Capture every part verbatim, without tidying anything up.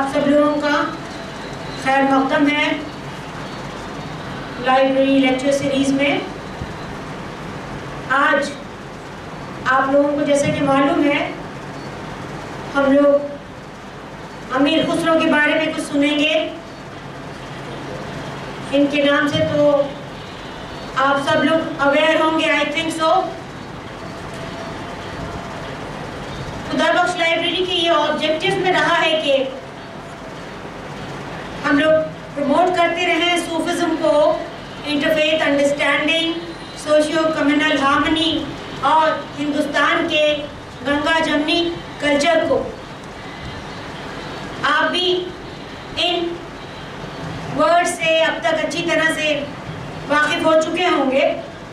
आप सब लोगों का खैर मक़दम है लाइब्रेरी लेक्चर सीरीज़ में। आज आप लोगों को जैसे कि मालूम है, हम लोग अमीर खुसरो के बारे में कुछ सुनेंगे। इनके नाम से तो आप सब लोग अवेयर होंगे, I think so. Khudabakhsh library के ये ऑब्जेक्टिव में रहा है कि हम लोग प्रमोट करते रहें सूफिज्म को, interfaith understanding, socio communal harmony और हिंदुस्तान के गंगा जमनी कल्चर को। आप भी इन वर्ड से अब तक अच्छी तरह से वाकिफ हो चुके होंगे।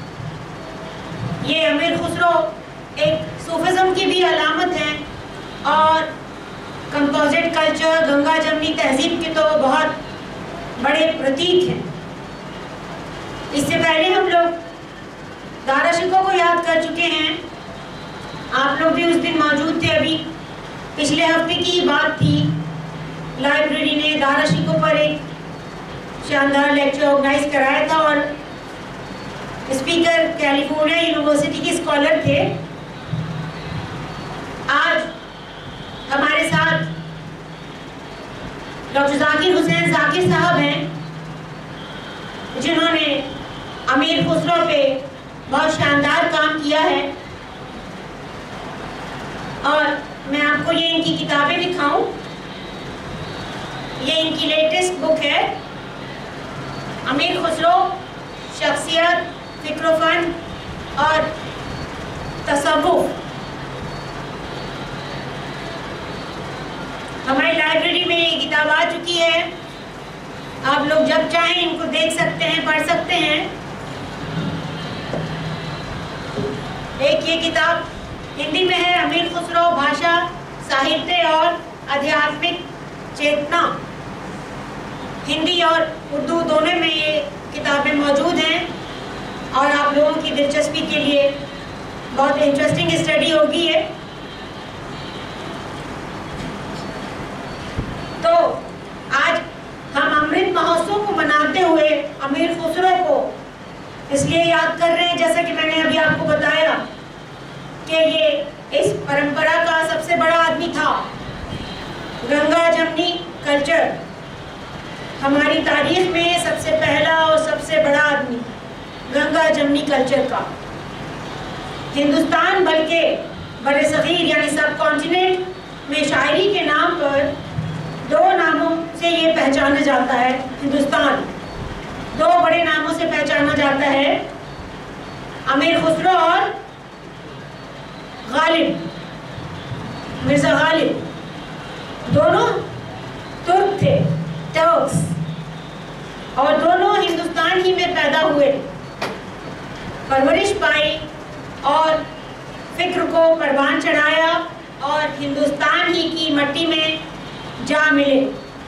ये अमीर खुसरो एक सूफिज्म की भी अलामत है और कंपोजिट कल्चर, गंगा जमनी तहजीब के तो बहुत बड़े प्रतीक हैं। इससे पहले हम लोग दारा शिकोह को याद कर चुके हैं। आप लोग भी उस दिन मौजूद थे। अभी पिछले हफ्ते की बात थी, लाइब्रेरी ने दारा शिकोह पर एक शानदार लेक्चर ऑर्गेनाइज कराया था और स्पीकर कैलिफोर्निया यूनिवर्सिटी के स्कॉलर थे। आज हमारे साथ डॉक्टर जाकिर हुसैन जाकिर साहब हैं, जिन्होंने अमीर खुसरो पे बहुत शानदार काम किया है। और मैं आपको ये इनकी किताबें दिखाऊं। ये इनकी लेटेस्ट बुक है, अमीर खुसरो शख्सियत, फिक्र-ओ-फन और तसव्वुफ। हमारी लाइब्रेरी में ये किताब आ चुकी है। आप लोग जब चाहें इनको देख सकते हैं, पढ़ सकते हैं। एक ये किताब हिंदी में है, अमीर खुसरो भाषा, साहित्य और आध्यात्मिक चेतना। हिंदी और उर्दू दोनों में ये किताबें मौजूद हैं और आप लोगों की दिलचस्पी के लिए बहुत इंटरेस्टिंग स्टडी होगी है। तो आज हम अमृत महोत्सव को मनाते हुए अमीर खुसरो को इसलिए याद कर रहे हैं, जैसा कि मैंने अभी आपको बताया कि ये इस परंपरा का सबसे बड़ा आदमी था। गंगा जमनी कल्चर, हमारी तारीख में सबसे पहला और सबसे बड़ा आदमी गंगा जमनी कल्चर का। हिंदुस्तान बल्कि बरसगीर यानी सब कॉन्टिनेंट में शायरी के नाम पर दो नामों से ये पहचाना जाता है। हिंदुस्तान दो बड़े नामों से पहचाना जाता है, अमीर खुसरो और गालिब, मिर्जा गालिब। दोनों तुर्क थे, टर्क्स, और दोनों हिंदुस्तान ही में पैदा हुए, परवरिश पाई और फिक्र को परवान चढ़ाया और हिंदुस्तान ही की मट्टी में जा मिले।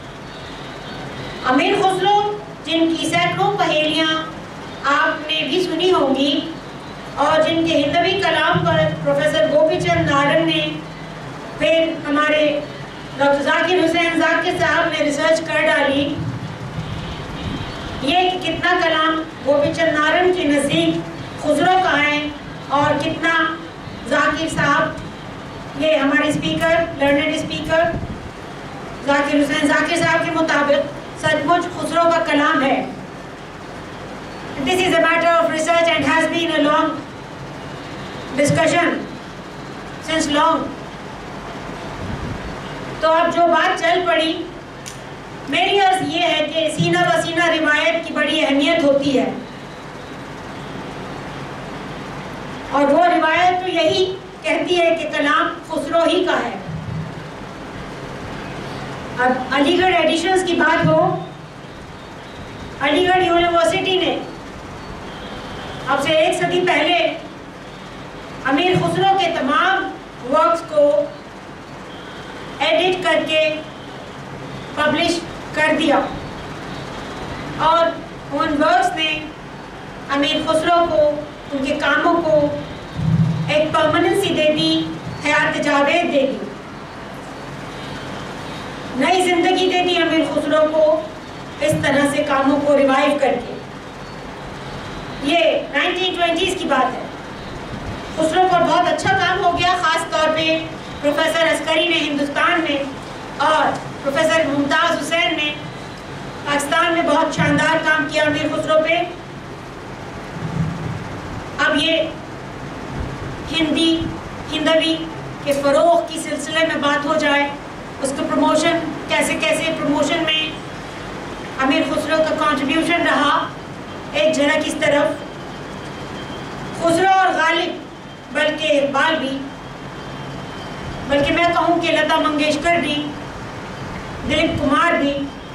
अमीर खुसरो, जिनकी सैकड़ों पहेलियां आपने भी सुनी होंगी और जिनके हिंदवी कलाम पर प्रोफेसर गोपीचंद नारंग ने, फिर हमारे डॉक्टर जाकिर हुसैन जाकिर साहब ने रिसर्च कर डाली। ये कितना कलाम गोपीचंद नारंग के नज़दीक खुसरो का है और कितना जाकिर साहब, ये हमारे speaker, learned speaker Zakir Hussain Zakir Sahab के मुताबिक सचमुच खुसरो का कलाम है। This is a matter of research and has been a long discussion since long. तो अब जो बात चल पड़ी, मेरी अर्ज ये है कि सीना व सीना रिवायत की बड़ी अहमियत होती है और वो रिवायत तो यही कहती है कि कलाम खुसरो ही का है। अब अलीगढ़ एडिशंस की बात हो, अलीगढ़ यूनिवर्सिटी ने अब से एक सदी पहले अमीर खुसरो के तमाम वर्क्स को एडिट करके पब्लिश कर दिया और उन वर्क्स ने अमीर खुसरो को, उनके कामों को एक परमानेंसी दे दी, हयात जावेद दे दी, नई जिंदगी जिंदगी दे दी अमीर खुसरो को इस तरह से कामों को रिवाइव करके। ये नाइनटीन ट्वेंटीज़ की बात है। खुसरो पर बहुत अच्छा काम हो गया, ख़ास तौर पे प्रोफेसर अस्करी ने हिंदुस्तान में और प्रोफेसर मुमताज़ हुसैन ने पाकिस्तान में बहुत शानदार काम किया अमीर खुसरो पे। अब ये हिंदी हिंदवी के फ़रोग़ की सिलसिले में बात हो जाए, उसके प्रमोशन कैसे कैसे प्रमोशन में अमीर खुसरो का कंट्रीब्यूशन रहा, एक झलक इस तरफ। खुसरो और गालिब, बल्कि इकबाल भी, बल्कि मैं कहूँ कि लता मंगेशकर भी, दिलीप कुमार भी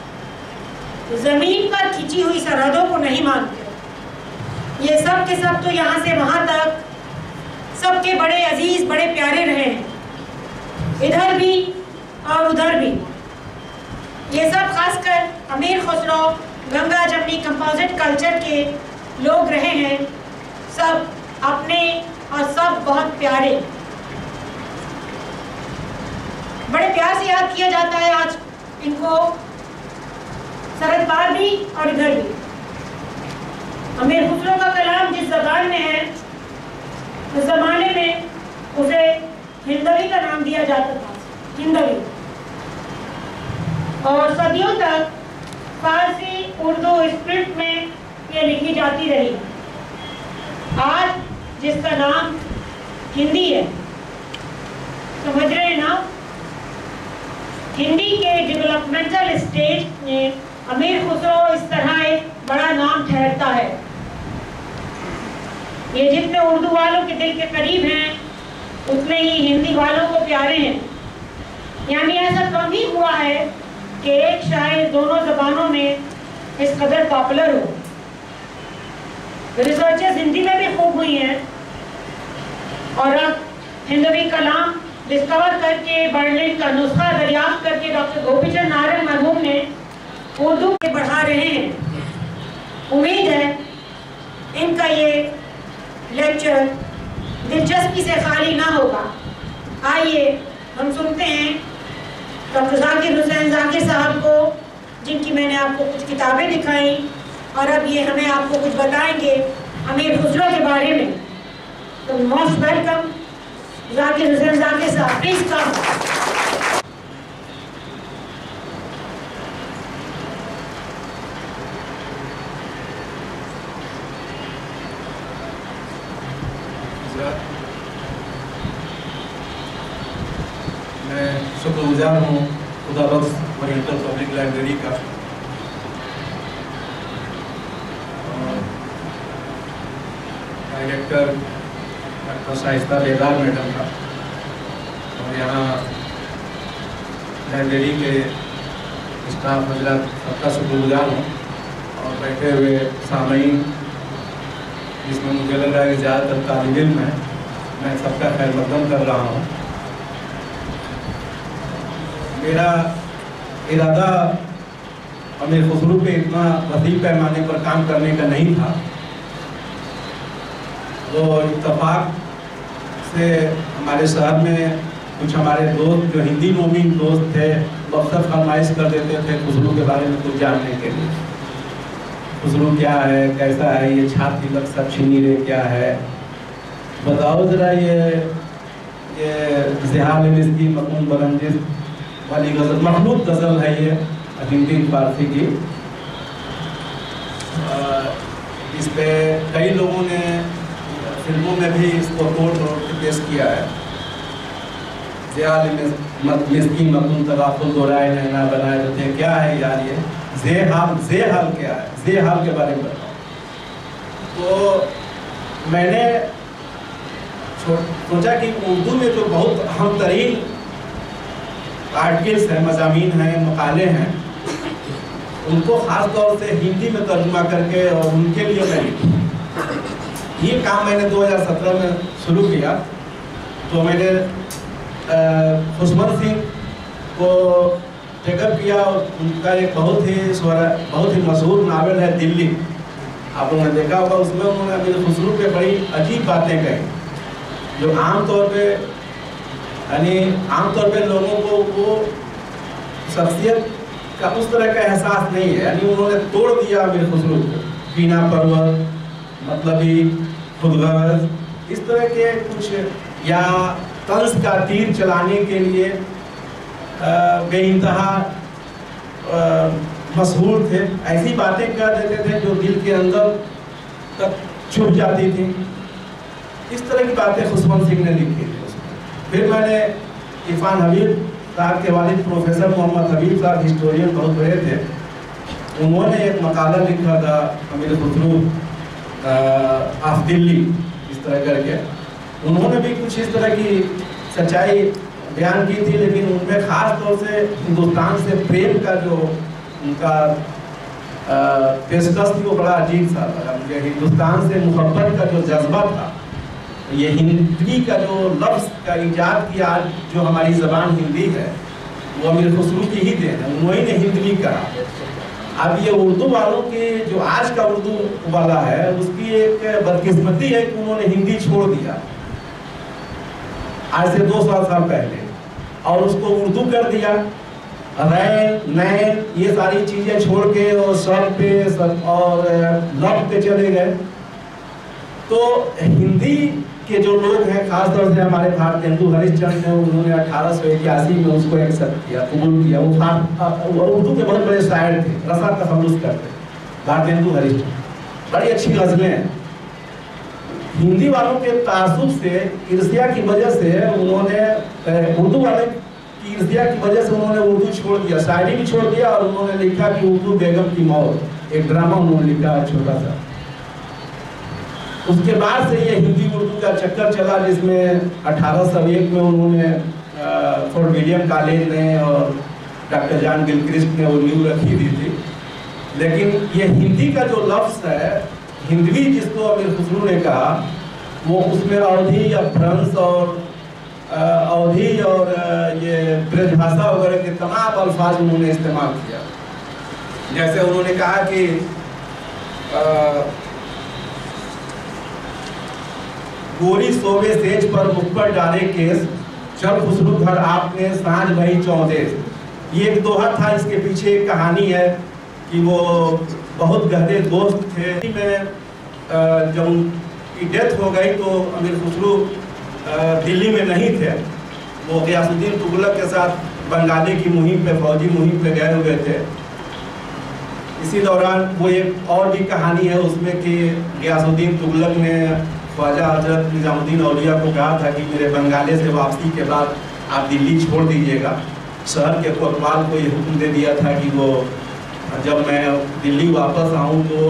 ज़मीन पर खिंची हुई सरहदों को नहीं मानते। ये सब के सब तो यहाँ से वहाँ तक सबके बड़े अजीज, बड़े प्यारे रहे हैं, इधर भी और उधर भी। ये सब खासकर अमीर खुसरो, गंगा जमनी कंपोजिट कल्चर के लोग रहे हैं, सब अपने और सब बहुत प्यारे, बड़े प्यार से याद किया जाता है आज इनको, सरहद पार भी और इधर भी। अमीर खुसरो का कलाम जिस ज़बान में है, उस ज़माने में उसे हिंदवी का नाम दिया जाता था, हिंदवी, और सदियों तक फारसी उर्दू स्क्रिप्ट में ये लिखी जाती रही। आज जिसका नाम हिंदी है, समझ रहे हैं ना, हिंदी के डेवलपमेंटल स्टेज में अमीर खुसरो इस तरह एक बड़ा नाम ठहरता है। ये जितने उर्दू वालों के दिल के करीब हैं, उतने ही हिंदी वालों को प्यारे हैं। यानी ऐसा कम ही हुआ है कि एक शायर दोनों ज़बानों में इस कदर पॉपुलर हो। रिसर्चेस हिंदी में भी खूब हुई हैं, और अब हिंदवी कलाम डिस्कवर करके, बर्लिन का नुस्खा दरियाफ्त करके डॉक्टर गोपीचंद नारायण मरहूम ने उर्दू में बढ़ा रहे हैं। उम्मीद है इनका ये लेक्चर दिलचस्पी से खाली ना होगा। आइए हम सुनते हैं डॉक्टर जाकिर हुसैन जाकिर साहब को, जिनकी मैंने आपको कुछ किताबें दिखाई, और अब ये हमें आपको कुछ बताएंगे अमीर खुसरो के बारे में। तो most welcome Zakir Hussain Zakir Sahab, please कम। मैं शुक्रगुजार हूँ खुदा बख्श ओरिएंटल पब्लिक लाइब्रेरी का, और डायरेक्टर डॉक्टर शाइस्ता बेदार मैडम का, और यहाँ लाइब्रेरी के स्टाफ हजरात सबका शुक्रगुजार हूँ, और बैठे हुए सामईन, जिसमें मुझे लग रहा है कि ज़्यादातर तालिब इल्म है, मैं सबका खैर मकदम कर रहा हूँ। मेरा इरादा अमीर खुसरो पे इतना वसी पैमाने पर काम करने का नहीं था, तो इत्तफाक से हमारे शहर में कुछ हमारे दोस्त जो हिंदी मोमिन दोस्त थे, वो अक्सर फरमाइश कर देते थे खुसरो के बारे में कुछ जानने के लिए। खुसरो क्या है, कैसा है, ये छाप तिलक सब छिनीरे क्या है, बताओ ज़रा। ये ये ज़िहाल मिस्की मकून बरंजिश वाली गज़ल, मखलूक गज़ल है ये, हिंदी फारसी की। इस पे कई लोगों ने फिल्मों में भी इसको तोड़ तोड़ के पेश किया है। ज़िहाल मिस्की मकून तगाफुल दोराए नैना बनाए रहते हैं। क्या है यार ये ज़ेहाल? ज़ेहाल क्या है? ज़ेहाल के बारे में बताओ। तो मैंने सोचा कि उर्दू में जो बहुत अहम तरीन आर्टिकल्स हैं, मज़ामीन हैं, मकाले हैं, उनको ख़ास तौर से हिंदी में तर्जुमा करके और उनके लिए मैं लिखूँ। ये काम मैंने दो हज़ार सत्रह में शुरू किया। तो मैंने खुशमन सिंह को टेकअप किया, और उनका एक बहुत ही बहुत ही मशहूर नावल है दिल्ली, आप लोगों ने देखा होगा। उसमें उन्होंने अमीर खुसरो पे बड़ी अजीब बातें कही, जो आम तौर पे यानी आमतौर पे लोगों को वो शख्सियत का उस तरह का एहसास नहीं है। यानी उन्होंने तोड़ दिया अमीर खुसरो को, बीना पर्वत, मतलबी, खुदगर्ज, इस तरह के कुछ, या तंज का तीर चलाने के लिए बेइंतहा मशहूर थे। ऐसी बातें कर देते थे जो दिल के अंदर तक छुप जाती थी। इस तरह की बातें खुशवंत सिंह ने लिखी थी उसमें। फिर मैंने इरफान हबीब साहब के वालिद प्रोफेसर मोहम्मद हबीब साहब हिस्टोरियन बहुत बड़े थे, उन्होंने एक मकाला लिखा था अमीर खुसरो ऑफ दिल्ली, इस तरह करके। उन्होंने भी कुछ इस तरह की सच्चाई बयान की थी, लेकिन उनमें ख़ास तौर से हिंदुस्तान से प्रेम का जो उनका पेशकश थी वो बड़ा अजीब सा लगा मुझे। हिंदुस्तान से मोहब्बत का जो जज्बा था, ये हिंदी का जो लफ्ज़ का ईजाद किया, जो हमारी ज़बान हिंदी है, वो अमीर खुसरो की ही देन है, उन्होंने हिंदी कहा। अब ये उर्दू वालों के जो आज का उर्दू वाला है, उसकी एक बदकिस्मती है कि उन्होंने हिंदी छोड़ दिया आज से दो सौ साल पहले, और उसको उर्दू कर दिया। रैन नैन ये सारी चीज़ें छोड़ के और सर पे सर और लब पे चले गए। तो हिंदी के जो लोग हैं, खासतौर से हमारे भारतेंदु हरिश्चंद्र हैं, उन्होंने अठारह सौ इक्यासी में उसको एक्सेप्ट किया, कबूल किया। वो उर्दू के बहुत बड़े शायर थे, रसा तफल्लुस करते, भारतेंदु हरिश्चंद्र। बड़ी अच्छी गज़लें हैं। हिंदी वालों के तासुब से, ईर्ष्या की वजह से उन्होंने, उर्दू वाले की ईर्ष्या की वजह से उन्होंने उर्दू छोड़ दिया, शायरी भी छोड़ दिया, और उन्होंने लिखा कि उर्दू बेगम की मौत, एक ड्रामा उन्होंने लिखा छोटा सा। उसके बाद से ये हिंदी उर्दू का चक्कर चला, जिसमें अठारह सौ एक में उन्होंने फोर्ट विलियम कॉलेज ने और डॉक्टर जॉन गिलक्रिस्ट ने वो नींव रखी दी थी। लेकिन ये हिंदी का जो लफ्ज़ है, हिंदवी जिसको अमीर खुसरो ने कहा, वो उसमें अवधी या फ्रांस और अवधी और ये ब्रजभाषा वगैरह के तमाम अल्फाज उन्होंने इस्तेमाल किया। जैसे उन्होंने कहा कि आ, गोरी सोवे सेज पर मुख पर डाले केस, जब खुसरो घर आपने सांझ भई चौदेस। ये एक दोहा था, इसके पीछे एक कहानी है कि वो बहुत गहरे दोस्त थे। में जब उनकी डेथ हो गई तो अमीर खुसरो दिल्ली में नहीं थे, वो गियासुद्दीन तुगलक के साथ बंगाली की मुहिम पे, फौजी मुहिम पे गए हुए थे। इसी दौरान वो एक और भी कहानी है उसमें कि गियासुद्दीन तुगलक ने ख्वाजा हजरत निजामुद्दीन औलिया को कहा था कि मेरे बंगाले से वापसी के बाद आप दिल्ली छोड़ दीजिएगा। शहर के कोतवाल को ये हुक्म दे दिया था कि वो जब मैं दिल्ली वापस आऊँ तो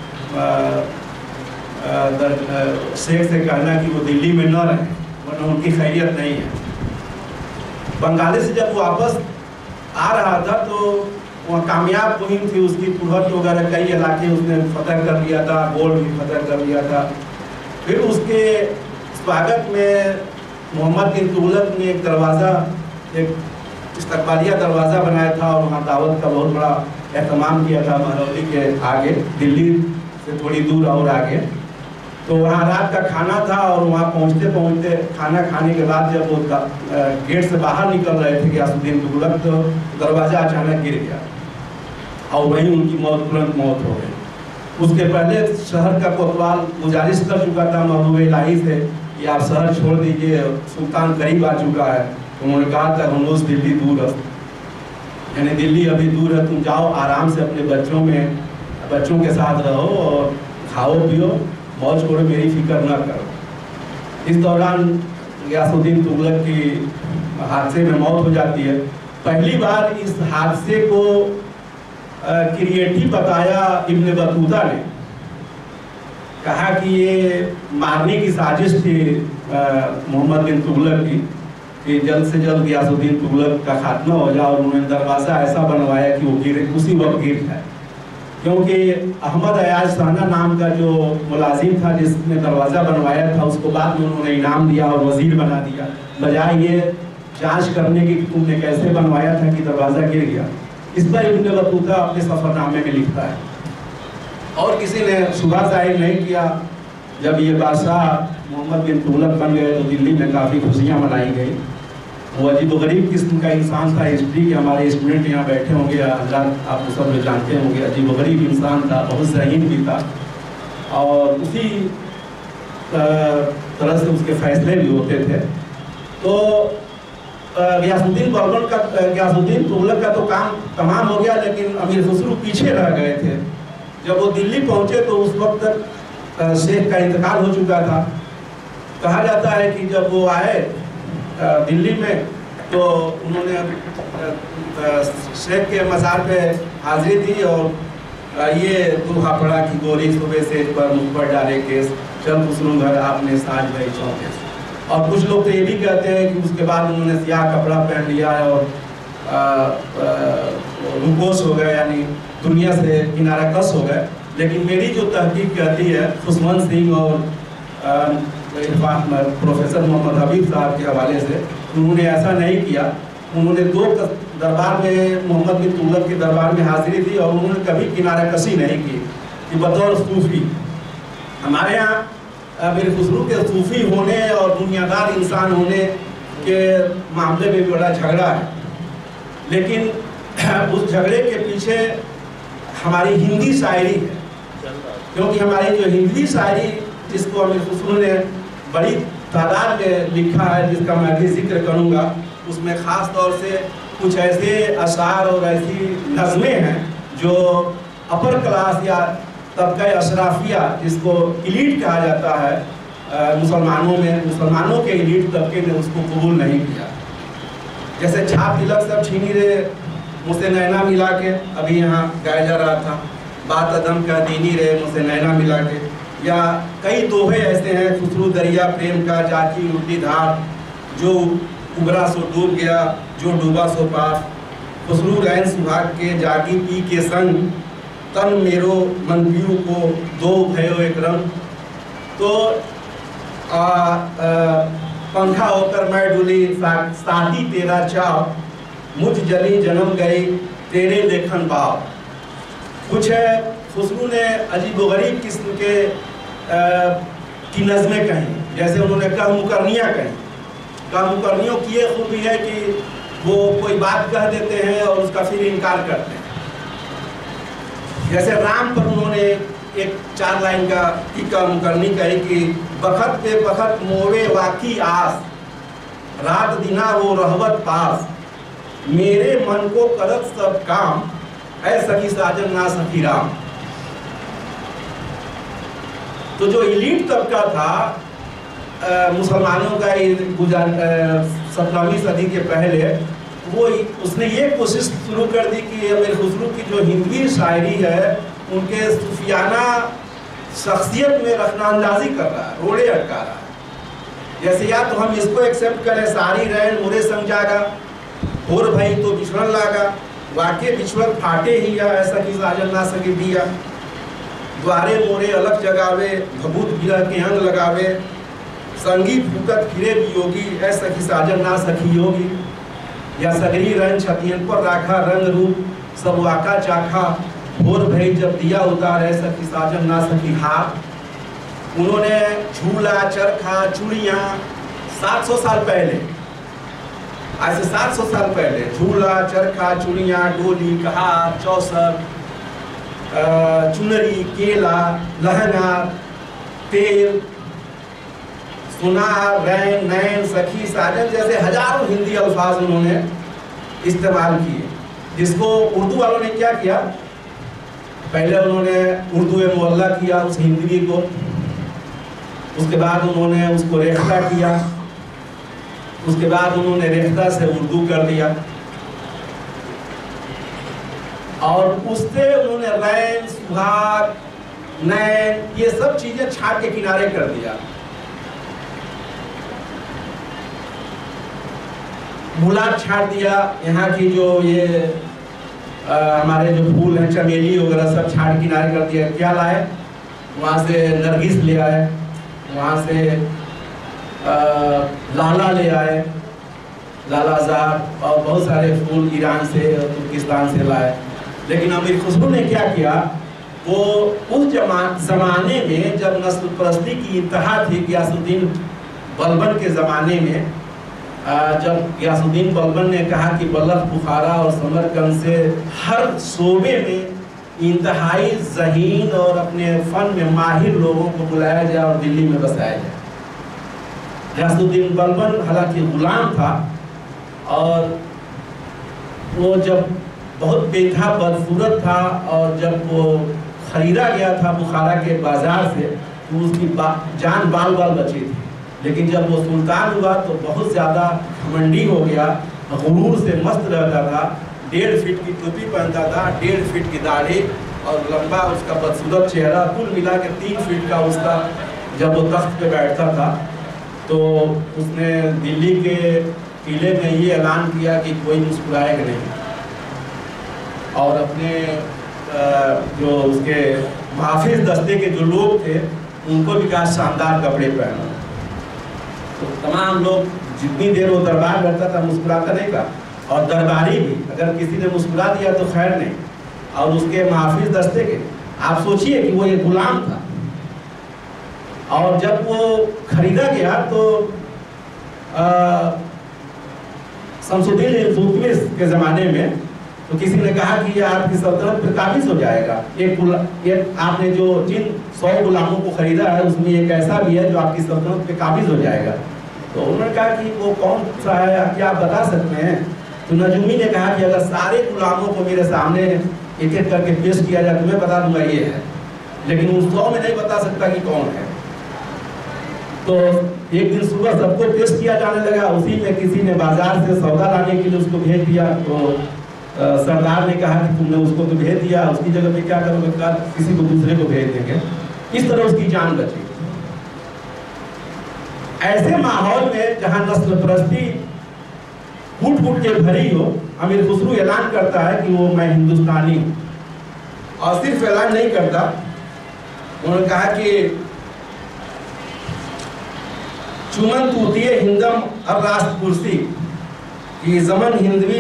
शेख से कहना कि वो दिल्ली में न रहें, वरना उनकी खैरियत नहीं है। बंगाली से जब वापस आ रहा था तो वहाँ कामयाब मुहिम थी उसकी, पुरहट वगैरह कई इलाके उसने फतह कर लिया था, गोल्ड भी फतह कर लिया था। फिर उसके स्वागत में मोहम्मद बिन तुगलक ने एक दरवाज़ा, एक इस्तकबालिया दरवाज़ा बनाया था, और वहाँ दावत का बहुत बड़ा एहतमाम किया था महरौली के आगे, दिल्ली से थोड़ी दूर और आगे। तो वहाँ रात का खाना था, और वहाँ पहुँचते पहुँचते खाना खाने के बाद जब वो गेट से बाहर निकल रहे थे गियासुद्दीन तुगलक, तो दरवाज़ा अचानक गिर गया और वहीं उनकी मौत, तुरंत मौत हो गई। उसके पहले शहर का कोतवाल गुजारिश कर चुका था महबूब इलाही से कि आप शहर छोड़ दीजिए, सुल्तान करीब आ चुका है। तो उन्होंने कहा था हम लोग दिल्ली दूर है, यानी दिल्ली अभी दूर है, तुम जाओ आराम से अपने बच्चों में बच्चों के साथ रहो और खाओ पियो, मौज करो, मेरी फिक्र ना करो। इस दौरान गियासुद्दीन तुगलक की हादसे में मौत हो जाती है। पहली बार इस हादसे को क्रिएटिव बताया इब्न बतूता ने, कहा कि ये मारने की साजिश थी मोहम्मद बिन तुगलक की, कि जल्द से जल्द गियासुद्दीन तुगलक का खात्मा हो जाए। और उन्होंने दरवाज़ा ऐसा बनवाया कि वो गिर उसी वक्त गिर जाए, क्योंकि अहमद अयाज साना नाम का जो मुलाजिम था जिसने दरवाज़ा बनवाया था, उसको बाद में उन्होंने इनाम दिया और वजीर बना दिया, बजाय ये जांच करने की कि तुमने कैसे बनवाया था कि दरवाज़ा गिर गया। इस पर इब्न बतूता अपने सफ़रनामे में लिखता है, और किसी ने शुबा जाहिर नहीं किया। जब ये बादशाह मोहम्मद बिन तुगलक बन गए तो दिल्ली में काफ़ी खुशियाँ मनाई गई। वो अजीबोगरीब किस्म का इंसान था। हिस्ट्री के हमारे स्टूडेंट यहाँ बैठे होंगे, हज़रात आप सब लोग जानते होंगे, अजीबोगरीब इंसान था, बहुत ज़हीन भी था और उसी तरह से उसके फैसले भी होते थे। तो गियासुद्दीन बलबन का गियासुद्दीन तुगलक का तो काम तमाम हो गया, लेकिन अमीर खुसरो पीछे रह गए थे। जब वो दिल्ली पहुँचे तो उस वक्त तक शेख का इंतकाल हो चुका था। कहा जाता है कि जब वो आए दिल्ली में तो उन्होंने शेख के मज़ार पे हाजिरी दी और ये दुहा पड़ा कि गोरी सुबह से पर मुझ पर डाले केस, चल खुसरो घर आपने साज भाई चौके। और कुछ लोग तो ये भी कहते हैं कि उसके बाद उन्होंने सियाह कपड़ा पहन लिया और रुपोश हो गए, यानी दुनिया से किनारा कस हो गए। लेकिन मेरी जो तहकीक कहती है खुशवंत सिंह और प्रोफेसर मोहम्मद हबीब साहब के हवाले से, उन्होंने ऐसा नहीं किया। उन्होंने दो दरबार में मोहम्मद बिन तुगलक के दरबार में हाजिरी दी और उन्होंने कभी किनारा कसी नहीं की कि बतौर सूफी। हमारे यहाँ मीर खुसरो के सूफी होने और दुनियादार इंसान होने के मामले में बड़ा झगड़ा है, लेकिन उस झगड़े के पीछे हमारी हिंदी शायरी है। क्योंकि हमारी जो हिंदी शायरी जिसको अमीर खुसरो ने बड़ी तादाद में लिखा है, जिसका मैं भी जिक्र करूँगा, उसमें ख़ास तौर से कुछ ऐसे अशार और ऐसी नज़में हैं जो अपर क्लास या तबका अशराफिया, जिसको इलीट कहा जाता है मुसलमानों में, मुसलमानों के इलीट तबके ने उसको कबूल नहीं किया। जैसे छाप तिलक सब छीनी रे मुझसे नैना मिला के, अभी यहाँ गाया जा रहा था, बात अदम का दीनी रे मुझसे नैना मिला के, या कई दोहे ऐसे हैं, खुसरो दरिया प्रेम का जाती उल्टी धार, जो उबरा सो डूब गया, जो डूबा सो पार, खुसरो रैन सुहाग के जागी पी के संग, तन मेरो मन पियू को दो भयो एक रंग। तो आ, आ, पंखा होकर मैं डुली सा, साथी तेरा चाव, मुझ जली जन्म गई तेरे लेखन भाव। कुछ है खुसरो ने अजीबोगरीब किस्म के आ, की नज़में कहीं, जैसे उन्होंने कह मुकरनियाँ कहीं। कह मुकरनियों की ये खूबी है कि वो कोई बात कह देते हैं और उसका फिर इनकार करते हैं। जैसे राम पर उन्होंने एक चार लाइन का टीका मुकरनी कही कि बखत पे बखत मोवे वाकी आस, रात दिना वो रहवत पास, मेरे मन को करत सब काम, ऐ सखी साजन ना सखी राम। तो जो इलीट तबका था आ, मुसलमानों का गुजार सत्रहवीं सदी के पहले, वो उसने ये कोशिश शुरू कर दी कि अमीर खुसरो की जो हिंदी शायरी है उनके सूफियाना शख्सियत में रखनांदाजी कर रहा है, रोड़े अटका रहा है। जैसे या तो हम इसको एक्सेप्ट करें, सारी रैन मोरे समझागा, और भाई तो बिछड़न लागा, वाके बिछड़न फाटे ही या ऐसा कि साजन ना सके दिया, द्वारे मोरे अलग जगावे, भभूत बिरह के अंग लगावे, संगीत फुकत फिरे वियोगी, ऐसा कि साजन ना सखी योगी, या सगरी रंग छतियन पर राखा रंग रूप, सब वाका चाखा, भोर भई जब दिया उतारे, सखी साजन ना सखी हाथ। उन्होंने झूला चरखा चूड़ियाँ सात सौ साल पहले, आज से सात सौ साल पहले झूला चरखा चूड़ियाँ, डोली कहार चौसर, चुनरी केला लहंगा तेल सुनार रैन नैन सखी साजन जैसे हजारों हिंदी अल्फाज उन्होंने इस्तेमाल किए, जिसको उर्दू वालों ने क्या किया, पहले उन्होंने उर्दू में मोहल्ला किया उस हिंदी को, उसके बाद उन्होंने उसको रेख्ता किया, उसके बाद उन्होंने रेख्ता से उर्दू कर दिया, और उससे उन्होंने रैन सुहाग नैन ये सब चीजें छाट के किनारे कर दिया। गुलाब छाट दिया, यहाँ की जो ये आ, हमारे जो फूल हैं चमेली वगैरह सब छाट किनारे कर दिया। क्या लाए, वहाँ से नरगिस ले आए, वहाँ से आ, लाला ले आए, लालाजार और बहुत सारे फूल ईरान से और तुर्किस्तान से लाए। लेकिन अमीर खुसरो ने क्या किया, वो उस जमाने में जब नस्ल परस्ती की इंतहा थी, गियासुद्दीन बलबन के ज़माने में, जब गियासुद्दीन बलबन ने कहा कि बल्ख, बुखारा और समरकंद से हर शोबे में इंतहाई ज़हीन और अपने फ़न में माहिर लोगों को बुलाया जाए और दिल्ली में बसाया जाए। गियासुद्दीन बलबन हालांकि गुलाम था और वो जब बहुत बेथा बदसूरत था और जब वो खरीदा गया था बुखारा के बाज़ार से तो उसकी बा, जान बाल बाल बची थी, लेकिन जब वो सुल्तान हुआ तो बहुत ज़्यादा घमंडी हो गया, गुरूर से मस्त रहता था, डेढ़ फीट की टोपी पहनता था, डेढ़ फीट की दाढ़ी और लंबा उसका बदसूरत चेहरा, कुल मिला के तीन फीट का उसका, जब वो तख्त पे बैठता था तो उसने दिल्ली के किले में ये ऐलान किया कि कोई मुस्कुराएगा नहीं, और अपने जो उसके मुहाफिज दस्ते के जो लोग थे उनको भी कहा शानदार कपड़े पहनो। तो तमाम लोग, जितनी देर वो दरबार बैठता था मुस्कुराता नहीं था, और दरबारी भी अगर किसी ने मुस्कुरा दिया तो खैर नहीं, और उसके मुहाफिज दस्ते के, आप सोचिए कि वो ये गुलाम था। और जब वो खरीदा गया तो शमसुद्दीन इल्तुतमिश के ज़माने में तो किसी ने कहा कि ये आपकी सल्तनत पर काबिज हो जाएगा, एक एक आपने जो जिन सौ गुलामों को खरीदा है उसमें एक ऐसा भी है जो आपकी सल्तनत पे काबिज हो जाएगा। तो उन्होंने कहा कि वो कौन सा है, क्या आप बता सकते हैं? तो नजूमी ने कहा कि अगर सारे गुलामों को मेरे सामने एक एक करके पेश किया जाए तो मैं बता दूंगा ये है, लेकिन उन सौ में नहीं बता सकता कि कौन है। तो एक दिन सुबह सबको पेश किया जाने लगा, उसी में किसी ने बाजार से सौदा लाने के लिए उसको भेज दिया, तो आ, सरदार ने कहा कि तुमने उसको तो भेज दिया, उसकी जगह पे क्या करोगे? कहा किसी को दूसरे को भेज देंगे। इस तरह उसकी जान बची। ऐसे माहौल में जहां नस्ल परस्ती फूट फूट के भरी हो, अमीर खुसरू ऐलान करता है कि वो मैं हिंदुस्तानी हूं, और सिर्फ ऐलान नहीं करता, उन्होंने कहा कि चुमन तूतिये हिंदम अब राष्ट्र कुर्सी की जमन हिंदवी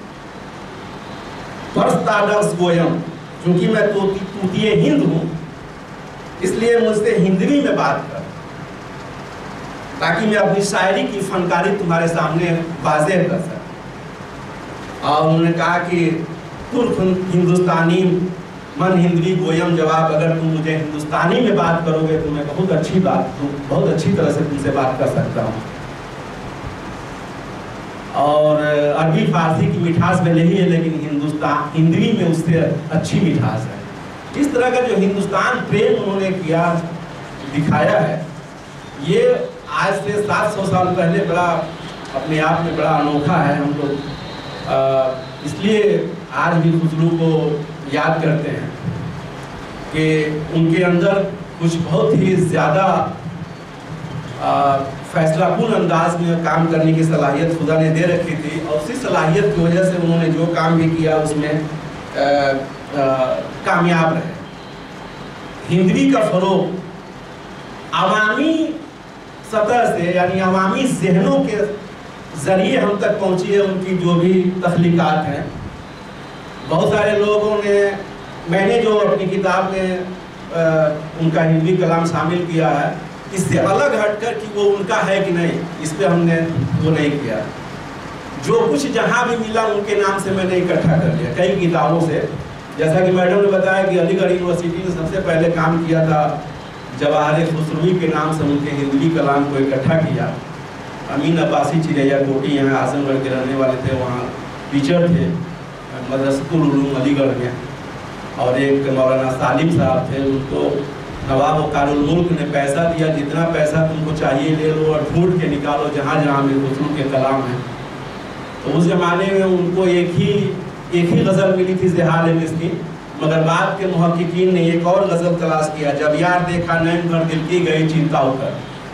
गोयम, क्योंकि मैं तो तूतिये हिंद हूं इसलिए मुझसे हिंदवी में बात कर, ताकि मैं अपनी शायरी की फनकारी तुम्हारे सामने वाज़ेह कर सकूं। और उन्होंने कहा कि तुर्क हिंदुस्तानी मन हिंदवी गोयम जवाब, अगर तुम मुझे हिंदुस्तानी में बात करोगे तो मैं बहुत अच्छी बात बहुत अच्छी तरह से तुमसे बात कर सकता हूँ। और अरबी फारसी की मिठास में नहीं है, लेकिन हिंदुस्तान हिंदवी में उससे अच्छी मिठास है। इस तरह का जो हिंदुस्तान प्रेम उन्होंने किया, दिखाया है, ये आज से सात सौ साल पहले बड़ा अपने आप में बड़ा अनोखा है। हम लोग इसलिए आज भी खुसरू को याद करते हैं कि उनके अंदर कुछ बहुत ही ज़्यादा फैसलाकुन अंदाज में काम करने की सलाहियत खुदा ने दे रखी थी, और उसी सलाहियत की वजह से उन्होंने जो काम भी किया उसमें आ, आ, कामयाब रहे। हिंदवी का फरोग अवामी सतह से, यानी अवामी जहनों के ज़रिए हम तक पहुंची है। उनकी जो भी तख्लीकात हैं, बहुत सारे लोगों ने, मैंने जो अपनी किताब में आ, उनका हिंदवी कलाम शामिल किया है, इससे अलग हटकर कि वो उनका है कि नहीं, इस पर हमने वो नहीं किया। जो कुछ जहाँ भी मिला उनके नाम से मैंने इकट्ठा कर लिया कई किताबों से। जैसा कि मैडम ने बताया कि अलीगढ़ यूनिवर्सिटी ने सबसे पहले काम किया था, जवाहर खुसरवी के नाम से उनके हिंदवी कलाम को इकट्ठा किया। अमीन अब्बासी चिरैया कोटी यहाँ आजमगढ़ के रहने वाले थे, वहाँ टीचर थे मदरसतुल उलूम अलीगढ़ में, और एक मौलाना सालिम साहब थे, उनको नवाब वकारुल मुल्क ने पैसा दिया, जितना पैसा तुमको चाहिए ले लो और ढूंढ के निकालो जहाँ जहाँ अमीर खुसरू के कलाम हैं। तो उस ज़माने में उनको एक ही एक ही गज़ल मिली थी, ज़िहाल मिस्कीन, मगर बाद के मुहक्किकीन ने एक और गज़ल तलाश किया, जब यार देखा नैन भर दिल की गई चिंता होकर,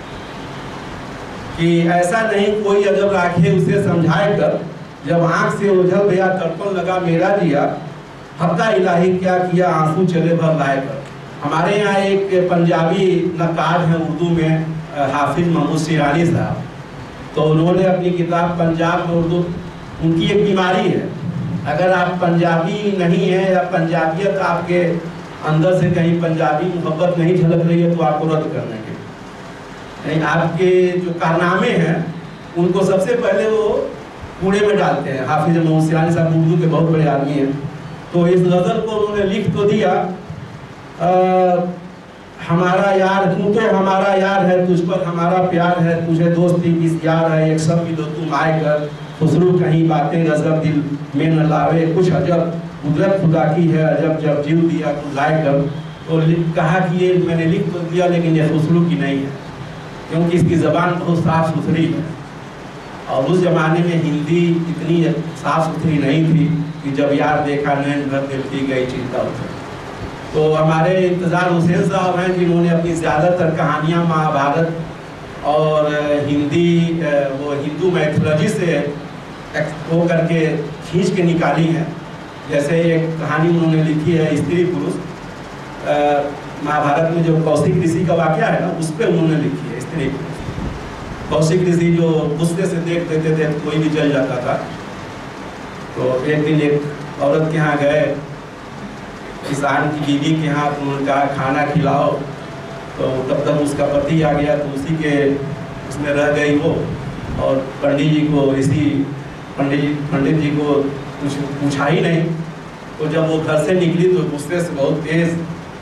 कि ऐसा नहीं कोई अजब राखे उसे समझाए कर, जब आँख से ओझल गया तड़पन लगा मेरा जिया, हत्ता इलाही क्या किया आंसू चले भर लाए कर। हमारे यहाँ एक पंजाबी नक्काद हैं उर्दू में, हाफिज महमूद शिरानी साहब, तो उन्होंने अपनी किताब पंजाब में उर्दू, उनकी एक बीमारी है, अगर आप पंजाबी नहीं हैं या पंजाबियत आपके अंदर से कहीं पंजाबी मोहब्बत नहीं झलक रही है तो आपको रद्द करने के, नहीं, आपके जो कारनामे हैं उनको सबसे पहले वो कूड़े में डालते हैं। हाफिज मोहम्मद सिरानी साहब उर्दू के बहुत बड़े आदमी हैं, तो इस गज़ल को उन्होंने लिख तो दिया, आ, हमारा यार तू तो हमारा यार है, तुझ पर हमारा प्यार है, तुझे दोस्ती किस यार है, एक सब भी दो तुम आए कर, खुसरू कहीं बातें गज़ब दिल में न लावे, कुछ अजब कुदरत खुदा की है, अजब जब जीव दिया तो लाए कर। तो कहा कि ये मैंने लिख तो दिया लेकिन ये खुसरू की नहीं है, क्योंकि इसकी ज़बान बहुत साफ़ सुथरी है, और उस ज़माने में हिंदी इतनी साफ़ सुथरी नहीं थी कि जब यार देखा नैन भर दिल की गई चिंता उठे। तो हमारे इंतज़ार हुसैन साहब हैं जिन्होंने अपनी ज़्यादातर कहानियाँ महाभारत और हिंदी वो हिंदू मैथोलॉजी से वो करके खींच के निकाली हैं। जैसे एक कहानी उन्होंने लिखी है स्त्री पुरुष, महाभारत में जो कौशिक ऋषि का वाक़या है ना, उस पर उन्होंने लिखी है स्त्री पुरुष। कौशिक ऋषि जो गुस्से से देख देते थे कोई भी जल जाता था, तो एक दिन एक औरत के यहाँ गए, किसान की बीवी के यहाँ, तो उन्होंने कहा खाना खिलाओ, तो तब तक उसका पति आ गया, तो उसी के उसमें रह गई वो, और पंडित जी को ऋषि पंडित जी पंडित जी को कुछ पूछा ही नहीं। तो जब वो घर से निकली तो गुस्से से बहुत तेज,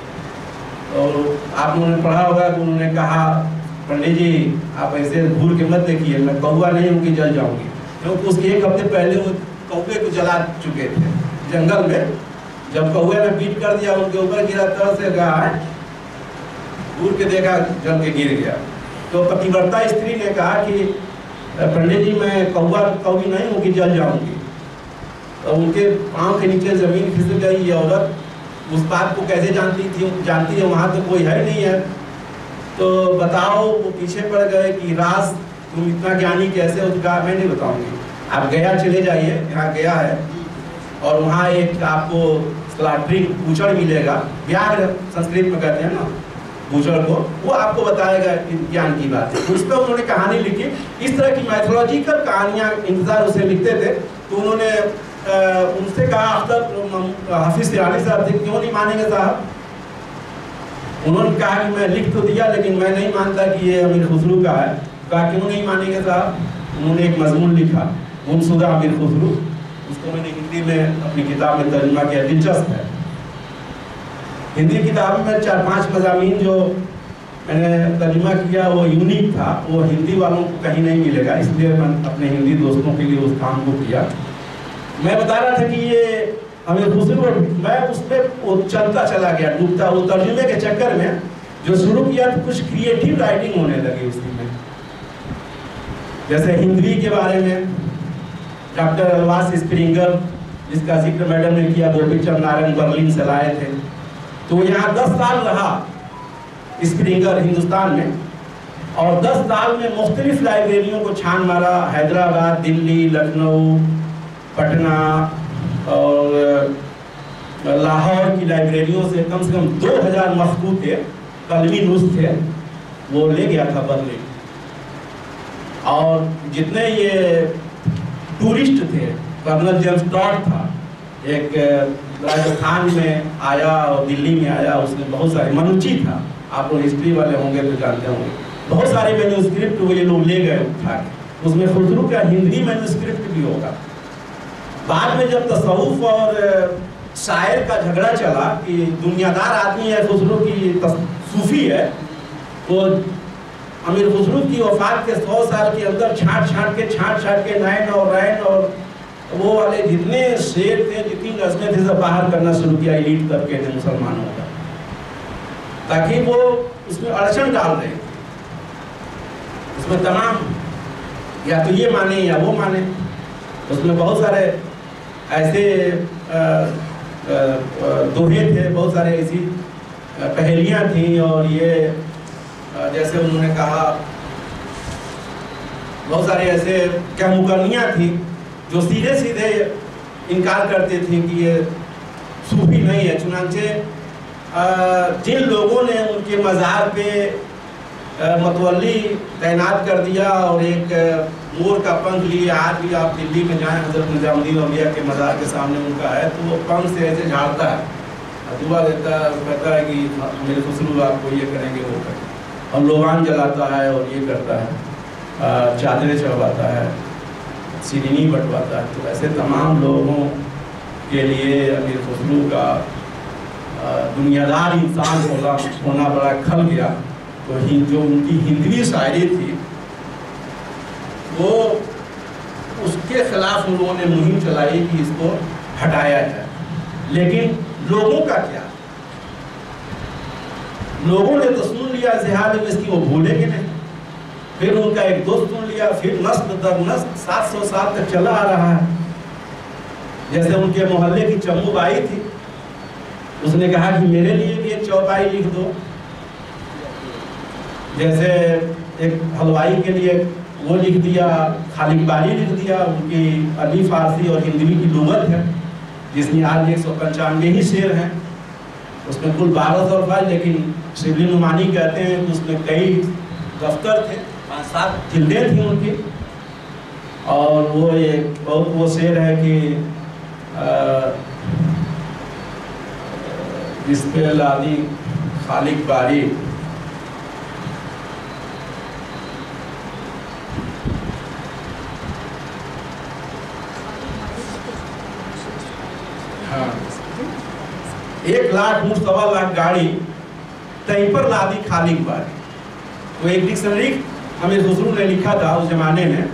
और आप लोगों ने पढ़ा होगा कि उन्होंने कहा पंडित जी आप ऐसे घूर के मत देखिए, मैं कौवा नहीं हूँ कि जल जाऊंगी, क्योंकि तो उसके एक हफ्ते पहले वो कौवे को जला चुके थे जंगल में। जब कौवे ने पीट कर दिया उनके ऊपर गिरा, तरह से कहा घूर के देखा जल के गिर गया। तो पतिव्रता स्त्री ने कहा कि पंडित जी मैं कौवा कौवी नहीं हूँ कि जल जाऊंगी। तो उनके पाँव के नीचे जमीन खिसक गई। ये औरत उस बात को कैसे जानती थी जानती है, वहाँ तो कोई है नहीं है, तो बताओ। वो पीछे पड़ गए कि राज तुम इतना ज्ञानी कैसे हो? कहा मैं नहीं बताऊंगी, आप गया चले जाइए, यहाँ गया है, और वहाँ एक आपको स्लाटरिंग पूछड़ मिलेगा, व्याघ्र संस्कृत में कहते हैं ना पूछड़ को, वो आपको बताएगा ज्ञान की बात है। उस पर उन्होंने कहानी लिखी। इस तरह की मैथोलॉजिकल कहानियाँ इंतजार उसे लिखते थे। तो उन्होंने उनसे कहा, अख्तर हाफिज सिरानी साहब थे, क्यों नहीं मानेंगे साहब? उन्होंने कहा कि मैं लिख तो दिया लेकिन मैं नहीं मानता कि ये अमीर खुसरू का है। कहा क्यों नहीं मानेंगे साहब? उन्होंने एक मजमून लिखा, गुमशुदा अमीर खुसरू, उसको मैंने हिंदी में अपनी किताब में तर्जुमा किया। दिलचस्प है, हिंदी किताब में चार पांच मज़ामीन जो मैंने तर्जुमा किया वो यूनिक था, वो हिंदी वालों को कहीं नहीं मिलेगा, इसलिए मैं अपने हिंदी दोस्तों के लिए उस काम को किया। मैं बता रहा था कि ये अमीर खुसरू, मैं उस पर वो चलता चला गया, डूबता। वो तर्जुमे के चक्कर में जो शुरू किया तो कुछ क्रिएटिव राइटिंग होने लगी उसी में। जैसे हिंदी के बारे में डॉक्टर अलवास स्प्रिंगर, जिसका जिक्र मैडम ने किया, गोपी चंद नारायण बर्लिन से लाए थे, तो यहाँ दस साल रहा स्प्रिंगर हिंदुस्तान में, और दस साल में मुख्तलिफ लाइब्रेरियों को छान मारा। हैदराबाद, दिल्ली, लखनऊ, पटना और लाहौर की लाइब्रेरियों से कम से कम दो हज़ार मखतूत थे, कलमी नुस्ख थे, वो ले गया था बर्लिन। और जितने ये टूरिस्ट थे, कर्नल जेम्स टॉड था, एक राजस्थान में आया और दिल्ली में आया, उसने बहुत सारे, मनुची था, आप लोग हिस्ट्री वाले होंगे तो जानते होंगे, बहुत सारे मैन्यूस्क्रिप्ट वो ये लोग ले गए उठा के। उसमें खुसरू का हिंदी मैन्यूस्क्रिप्ट भी होगा। बाद में जब तसव्वुफ और शायर का झगड़ा चला कि दुनियादार आदमी है खुसरू की सूफी है, तो अमीर खुसरू की वफात के सौ साल के अंदर छाट छाट के छाट छाट के नैन और रैन और वो वाले जितने शेर थे, जितनी नज़में थे, सब बाहर करना शुरू किया एलीट तबके थे मुसलमानों का, ताकि वो उसमें अड़चन डाल रहे थे। उसमें तमाम या तो ये माने या वो माने, उसमें बहुत सारे ऐसे दोहे थे, बहुत सारे ऐसी पहेलियाँ थी, और ये जैसे उन्होंने कहा बहुत सारे ऐसे क्या मुकरनियाँ थी जो सीधे सीधे इनकार करते थे कि ये सूफी नहीं है। चुनांचे जिन लोगों ने उनके मज़ार पे मतवल्ली तैनात कर दिया और एक मोर का पंख लिए, आज भी आप दिल्ली में जाएं, हज़रत निज़ामुद्दीन औलिया के मज़ार के सामने उनका है, तो वो पंख से ऐसे झाड़ता है, दुआ देता है, कहता है कि मेरे खुसरू आपको ये करेंगे वो करेंगे, और लोबान जलाता है और ये करता है। चादरें चढ़वाता है, सीढ़ी बंटवाता है। तो ऐसे तमाम लोगों के लिए अमीर खुसरो का दुनियादार इंसान होना होना बड़ा खल गया। तो ही जो उनकी हिंदवी शायरी थी वो उसके खिलाफ उन्होंने ने मुहिम चलाई कि इसको हटाया जाए। लेकिन लोगों का क्या, लोगों ने तो सुन लिया जिहाद में इसकी, वो भूलेंगे नहीं। फिर उनका एक दोस्त सुन लिया, फिर नस्ल दर नस्ल सात सौ साल तक चला आ रहा है। जैसे उनके मोहल्ले की चम्मू बाई थी, उसने कहा कि मेरे लिए भी एक चौपाई लिख दो। जैसे एक हलवाई के लिए वो लिख दिया, खालिक बारी लिख दिया। उनकी अरबी फारसी और हिंदी की लुगत है जिसमें आज एक सौ पंचानवे ही शेर हैं। उसमें कुल बारह सौ अल्फाज, लेकिन शिबली नुमानी कहते हैं कि उसमें कई दफ्तर थे, पाँच सात जिल्दें थी उनकी। और वो ये बहुत वो शेर है कि इस पे लादी खालिक बारी, हाँ, एक लाख ऊँट सवा लाख गाड़ी तहीं पर लादी खालिक बारी। तो एक डिक्शनरी अमीर खुसरो ने लिखा था उस जमाने में,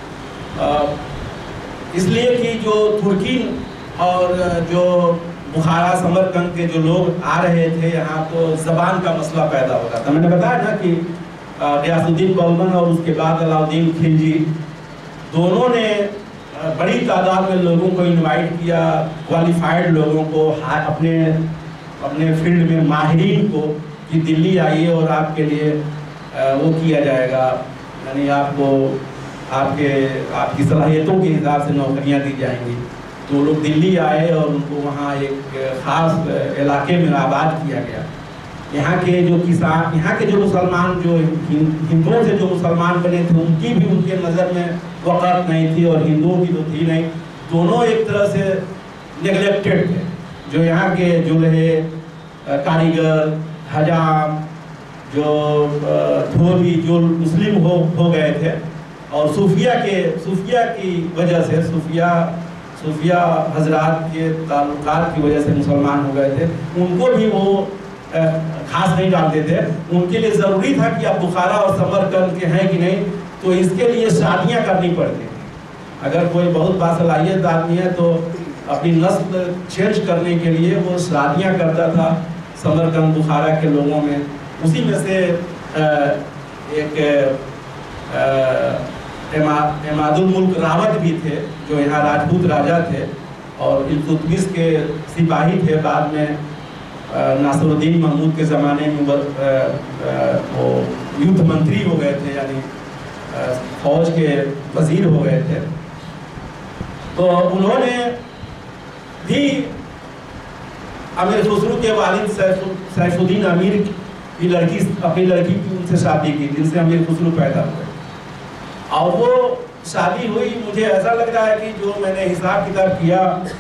इसलिए कि जो तुर्की और जो बुखारा समरकंद के जो लोग आ रहे थे यहाँ, तो ज़बान का मसला पैदा हो रहा था। मैंने बताया ना कि गियासुद्दीन बलबन और उसके बाद अलाउद्दीन खिलजी दोनों ने बड़ी तादाद में लोगों को इनवाइट किया, क्वालिफाइड लोगों को, अपने अपने फील्ड में माहिरीन को, कि दिल्ली आइए और आपके लिए वो किया जाएगा, यानी आपको आपके आपकी सलाहियतों के हिसाब से नौकरियां दी जाएंगी। तो लोग दिल्ली आए और उनको वहाँ एक ख़ास इलाके में आबाद किया गया। यहाँ के जो किसान, यहाँ के जो मुसलमान, जो हिंदुओं से जो मुसलमान बने थे, उनकी भी उनके नज़र में वक़्त नहीं थी और हिंदुओं की तो थी नहीं। दोनों एक तरह से नेगलेक्टेड थे। जो यहाँ के जो रहे कारीगर, हजाम, जो धोबी, जो मुस्लिम हो हो गए थे, और सूफिया के सूफिया की वजह से, सूफिया सूफिया हजरात के ताल्लुकात की वजह से मुसलमान हो गए थे, उनको भी वो खास नहीं डालते थे। उनके लिए ज़रूरी था कि आप बुखारा और समरकंद के हैं कि नहीं, तो इसके लिए शादियाँ करनी पड़ती थी। अगर कोई बहुत बासलाहियत आदमी है तो अपनी नस्ल चेंज करने के लिए वो शादियाँ करता था समरकंद बुखारा के लोगों में। उसी में से एक इमादुल मुल्क रावत भी थे, जो यहाँ राजपूत राजा थे और इल्तुतमिश के सिपाही थे। बाद में नासिरुद्दीन महमूद के ज़माने में वो युद्ध मंत्री हो गए थे, यानी फौज के वजीर हो गए थे। तो उन्होंने भी अमीर खुसरो के वालिद सैफुद्दीन अमीर की लड़की, अपनी लड़की की उनसे शादी की, जिनसे अमीर खुसरो पैदा हुए। और वो शादी हुई, मुझे ऐसा लग रहा है कि जो मैंने हिसाब किताब किया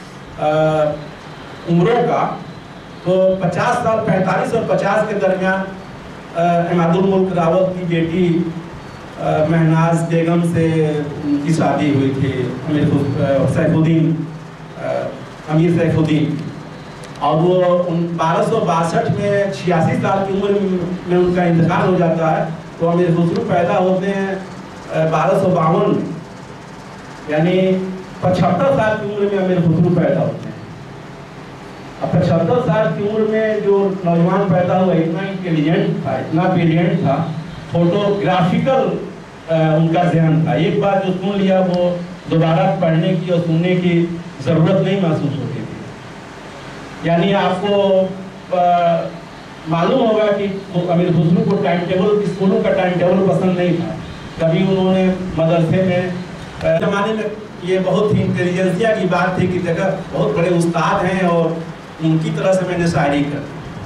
उम्रों का, तो पचास साल, पैंतालीस और पचास के दरमियान इमादुल मुल्क रावत की बेटी महनाज बेगम से उनकी शादी हुई थी, अमीर सैफुद्दीन अमीर सैफुद्दीन। और वो उन बारह सौ बासठ में छियासी साल की उम्र में उनका इंतकाल हो जाता है। तो अमीर खुसरो पैदा होते हैं बारह सौ बावन में, यानी पचहत्तर साल की उम्र में अमीर खुसरो पैदा होते हैं। अब पचहत्तर साल की उम्र में जो नौजवान पैदा हुआ, इतना इंटेलिजेंट था, इतना ब्रिलियंट था, फोटोग्राफिकल उनका जहन था। एक बार जो सुन लिया वो दोबारा पढ़ने की और सुनने की ज़रूरत नहीं महसूस होती थी। यानी आपको मालूम होगा कि अमीर खुसरो को टाइम टेबल, स्कूलों का टाइम टेबल पसंद नहीं था। कभी उन्होंने मदरसे में, ज़माने में ये बहुत ही इंटेलिजेंसिया की बात थी कि जगह बहुत बड़े उस्ताद हैं और उनकी तरह से मैंने शायरी कर।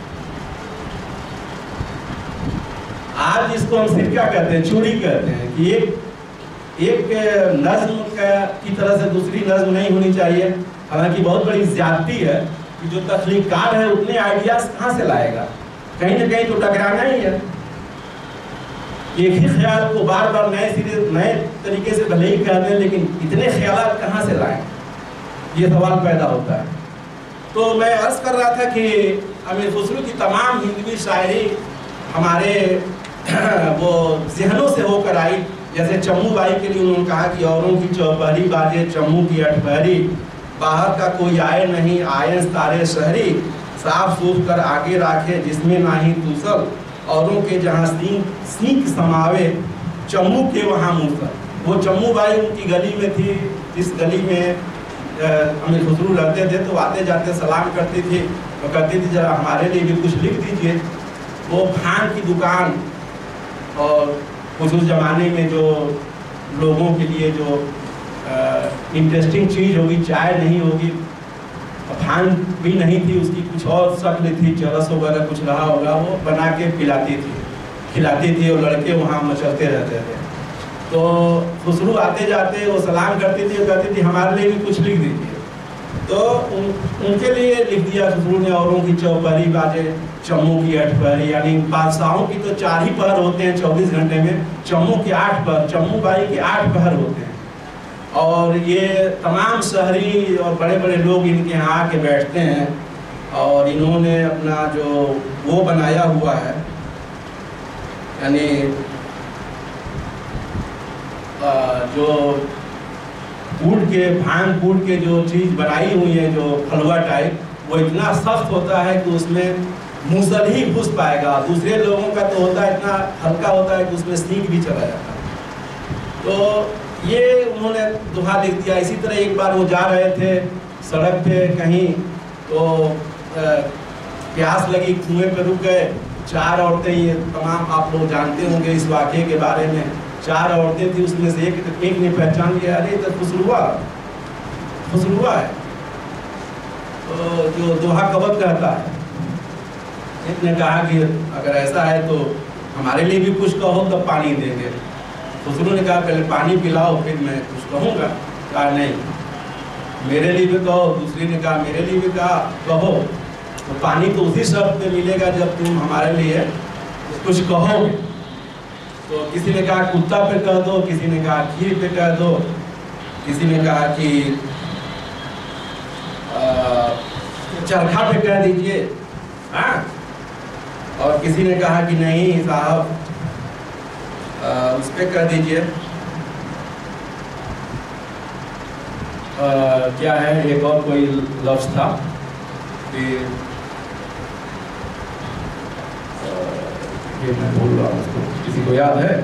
आज इसको हम सिरका कहते हैं, चूड़ी कहते हैं, कि एक एक नज्म की तरह से दूसरी नज्म नहीं होनी चाहिए। हालांकि बहुत बड़ी ज्यादती है कि जो तख्लीकार है उतने आइडियाज कहाँ से लाएगा, कहीं ना कहीं तो टकराना ही है। एक ही ख्याल को बार बार नए सिरे नए तरीके से भले ही कहते हैं, लेकिन इतने ख्याल कहाँ से लाएं, ये सवाल पैदा होता है। तो मैं अर्ज कर रहा था कि अमीर खुसरो की तमाम हिंदवी शायरी हमारे वो जहनों से होकर आई। जैसे चम्मू बाई के लिए उन्होंने कहा कि औरों की चौपहरी बाजे चम्मू की अठपहरी, बाहर का कोई आए नहीं आए तारे शहरी, साफ सूफ कर आगे राखे जिसमें नाही दूसर, औरों के जहाँ सीख सीख समावे चम्मू के वहाँ मूसर। वो चम्मू बाई उनकी गली में थी, इस गली में अमीर खुसरो रहते थे, तो आते जाते सलाम करती थी, तो कहती थी जरा हमारे लिए भी कुछ लिख दीजिए। वो भांग की दुकान, और उस ज़माने में जो लोगों के लिए जो इंटरेस्टिंग चीज़ होगी, चाय नहीं होगी, भांग भी नहीं थी, उसकी कुछ और शक्ल थी, चरस वगैरह कुछ रहा होगा, वो बना के पिलाती थी, खिलाती थी, और लड़के वहाँ मचलते रहते थे। तो खुसरो आते जाते वो सलाम करती थी और कहती थी हमारे लिए भी कुछ लिख दीजिए। तो उन, उनके लिए लिख दिया खुसरो ने, औरों की चौपहरी बाजे चम्मू की अठपहरी। यानी बादशाहों की तो चार ही पहर होते हैं चौबीस घंटे में, चम्मू के आठ पहर, चम्मू बाई के आठ पहर होते हैं। और ये तमाम शहरी और बड़े बड़े लोग इनके यहाँ आके बैठते हैं, और इन्होंने अपना जो वो बनाया हुआ है, यानी जो कूट के भांग कूट के जो चीज़ बनाई हुई है, जो हलवा टाइप, वो इतना सख्त होता है कि उसमें मूसल ही घुस पाएगा। दूसरे लोगों का तो होता है इतना हल्का होता है कि उसमें सीख भी चला जाता है। तो ये उन्होंने दोहा लिख दिया। इसी तरह एक बार वो जा रहे थे सड़क पे कहीं, तो प्यास लगी, कुएं पे रुक गए। चार औरतें, ये तमाम आप लोग जानते होंगे इस वाक़े के बारे में, चार औरतें थी, उसमें से एक एक ने पहचान लिया, अरे तो खुसरुआ खुसरुआ है, तो जो दोहा कवत कहता है। एक ने कहा कि अगर ऐसा है तो हमारे लिए भी कुछ कहो तब पानी देंगे। खुसरो ने कहा पहले पानी पिलाओ फिर मैं कुछ कहूँगा। कहा नहीं, मेरे लिए भी कहो। दूसरी ने कहा मेरे लिए भी कहा कहो। तो पानी तो उसी शर्त पे मिलेगा जब तुम हमारे लिए कुछ कहोगे। तो किसी ने कहा कुत्ता पे कह दो, किसी ने कहा खीर पे कह दो, किसी ने कहा कि चरखा पे कह दीजिए, हाँ, और किसी ने कहा कि नहीं साहब उस पे कह दीजिए। क्या है, एक और कोई लफ्ज़ था कि ये मैं भूल रहा हूँ उसको, किसी को याद है?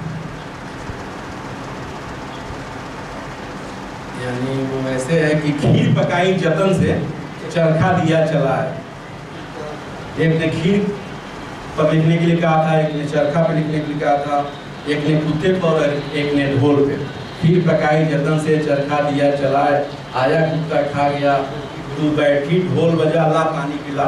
यानी वो ऐसे है कि खीर पकाई जतन से चरखा दिया चला है। एक ने खीर पर लिखने के लिए कहा था, एक ने चरखा पे लिखने के लिए कहा था, एक ने कुत्ते पर, एक ने ढोल पे। खीर पकाई जतन से चरखा दिया चला है, आया कुत्ता खा गया, तू बैठी ढोल बजा ला पानी पिला।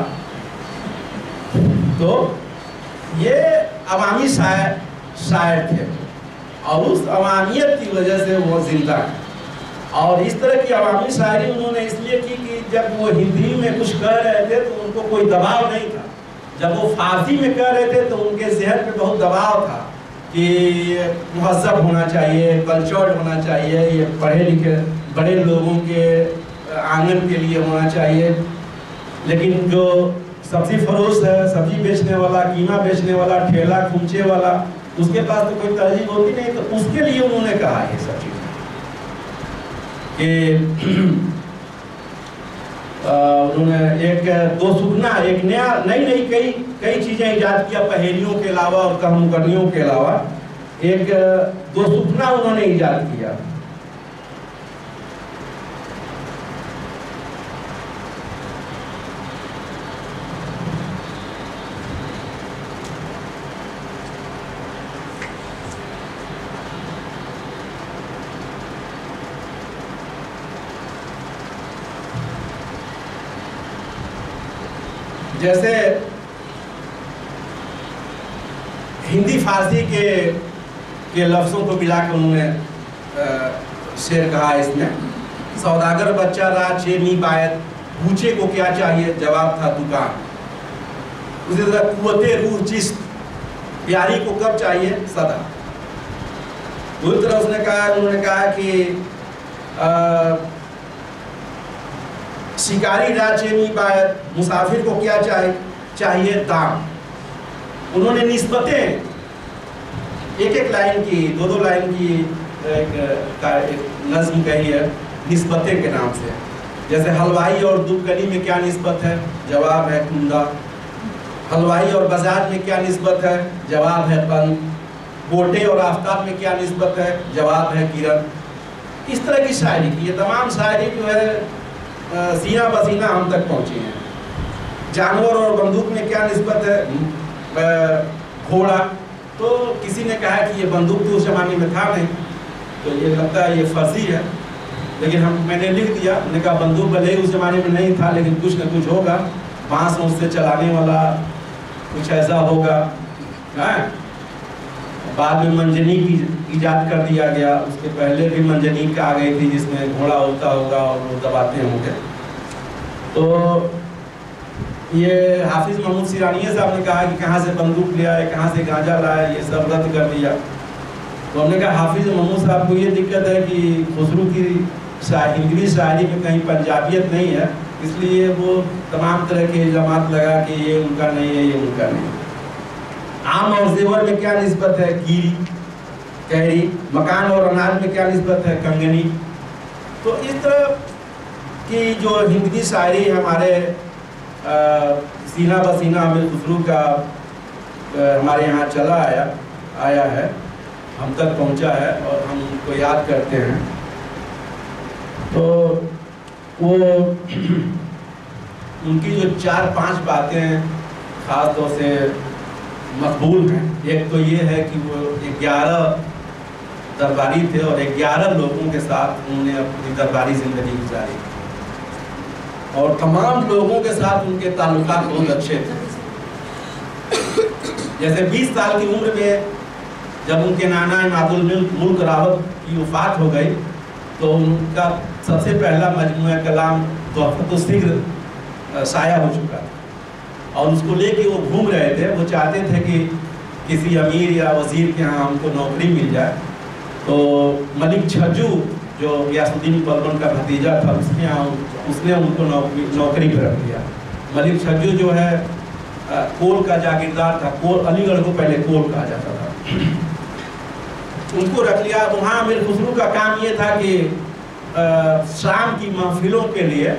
तो ये अवामी शायर शायर थे, और उस अवामियत की वजह से वो जिंदा है। और इस तरह की अवामी शायरी उन्होंने इसलिए की कि जब वो हिंदी में कुछ कह रहे थे तो उनको कोई दबाव नहीं था। जब वो फारसी में कह रहे थे तो उनके जहन पे बहुत दबाव था कि मुहज़्ज़ब होना चाहिए, कल्चर्ड होना चाहिए, ये पढ़े लिखे बड़े लोगों के आंगन के लिए होना चाहिए। लेकिन जो सब्जी फरोश है, सब्जी बेचने वाला, कीमा बेचने वाला, ठेला खूंचे वाला, उसके पास तो कोई तरजीह होती नहीं। तो उसके लिए उन्होंने कहा ये सब चीज़ कि उन्होंने एक दो सुखना, एक नया नई नई कई कई चीज़ें ईजाद किया पहेलियों के अलावा और कहमुकनियों के अलावा। एक दो सुखना उन्होंने ईजाद किया। जैसे हिंदी फारसी के के लफ्ज़ों को मिलाकर उन्होंने शेर कहा इसमें। सौदागर बच्चा रात छे नी बायत, पूछे को क्या चाहिए, जवाब था दुकान। उसी तरह कुव्वते रूह चिश्त, प्यारी को कब चाहिए? सदा। दूसरी तरह उसने कहा उन्होंने कहा कि आ, शिकारी राज्य में बायत, मुसाफिर को क्या चाहिए? चाहिए दाम। उन्होंने निस्बतें एक एक लाइन की, दो दो लाइन की एक, एक नज्म कही है निस्बतें के नाम से। जैसे हलवाई और दूधकली में क्या निस्बत है? जवाब है कुंदा। हलवाई और बाजार में क्या निस्बत है? जवाब है कंद। गोटे और आफताब में क्या निस्बत है? जवाब है किरण। इस तरह की शायरी की, ये तमाम शायरी जो है सीना बसीना हम तक पहुँची है। जानवर और बंदूक में क्या निस्बत है? घोड़ा। तो किसी ने कहा कि ये बंदूक तो उस जमाने में था नहीं, तो ये लगता है ये फर्जी है, लेकिन हम मैंने लिख दिया। मैंने कहा बंदूक भले ही उस जमाने में नहीं था, लेकिन कुछ न कुछ होगा, बांस उससे चलाने वाला कुछ ऐसा होगा। हाँ? बाद में मंजनीक की इजाद कर दिया गया, उसके पहले भी मंजनीक आ गई थी जिसमें घोड़ा होता होगा और वो दबाते होंगे। तो ये हाफिज महमूद सिरानिया साहब ने कहा कि कहाँ से बंदूक ले आए, कहाँ से गांजा लाए, ये सब रद्द कर दिया। तो हमने कहा हाफिज महमूद साहब को ये दिक्कत है कि खुसरू की हिंदवी शायरी में कहीं पंजाबियत नहीं है, इसलिए वो तमाम तरह के इल्जामात लगा कि ये उनका नहीं है, ये उनका नहीं। आम और जेवर में क्या निस्बत है? कीरी, कहरी। मकान और अनाज में क्या निस्बत है? कंगनी। तो इस तरह की जो हिंदवी शायरी हमारे आ, सीना बसीना में खुसरू का आ, हमारे यहाँ चला आया आया है, हम तक पहुँचा है और हम उनको याद करते हैं। तो वो उनकी जो चार पांच बातें खास तौर से मकबूल हैं। एक तो ये है कि वो ग्यारह दरबारी थे और ग्यारह लोगों के साथ उन्होंने अपनी दरबारी जिंदगी गुजारी और तमाम लोगों के साथ उनके ताल्लुकात बहुत अच्छे थे। जैसे बीस साल की उम्र में जब उनके नाना इमादुल मुल्क रावत की वफात हो गई, तो उनका सबसे पहला मजमूआ कलाम तोहफ़तुस्सिग्र शाया हो चुका था और उसको लेके वो घूम रहे थे। वो चाहते थे कि किसी अमीर या वज़ीर के यहाँ हमको नौकरी मिल जाए। तो मलिक छज्जू जो गियासुद्दीन बलबन का भतीजा था, उसके यहाँ उसने उनको नौकरी नौकरी पर रख दिया। मलिक छज्जू जो है आ, कोल का जागीरदार था। कोल अलीगढ़ को पहले कोल कहा जाता था। उनको रख लिया। वहाँ अमीर खुसरू का काम ये था कि आ, शाम की महफिलों के लिए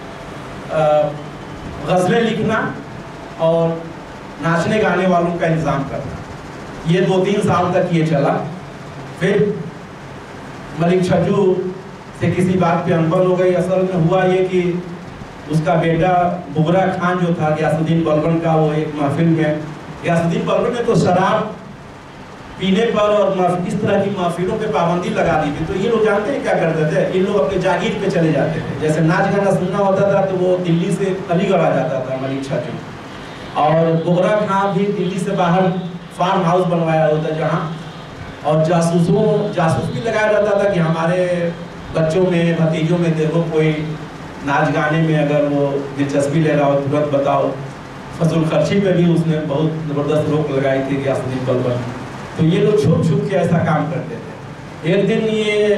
गज़लें लिखना और नाचने गाने वालों का इंतज़ाम करना। ये दो तीन साल तक ये चला। फिर मलिक छज्जू से किसी बात पे अनबन हो गई। असल में हुआ ये कि उसका बेटा बुगरा खान जो था गियासुद्दीन बलबन का, वो एक महफिल में, गियासुद्दीन बलबन ने तो शराब पीने पर और इस तरह की महफिलों पे पाबंदी लगा दी थी। तो ये लोग जानते हैं क्या करते थे? इन लोग अपने जागीर पे चले जाते थे। जैसे नाच गाना सुनना होता था तो वो दिल्ली से अलीगढ़ आ जाता था मलिक छज्जू, और बुगरा खान भी दिल्ली से बाहर फार्म हाउस बनवाया होता जहाँ, और जासूसों जासूस भी लगाया जाता था कि हमारे बच्चों में भतीजों में देखो कोई नाच गाने में अगर वो दिलचस्पी ले रहा हो तुरंत बताओ। फजल खर्ची पे भी उसने बहुत ज़बरदस्त रोक लगाई थी गियासुद्दीन बलबन। तो ये लोग छुप छुप के ऐसा काम करते थे। एक दिन ये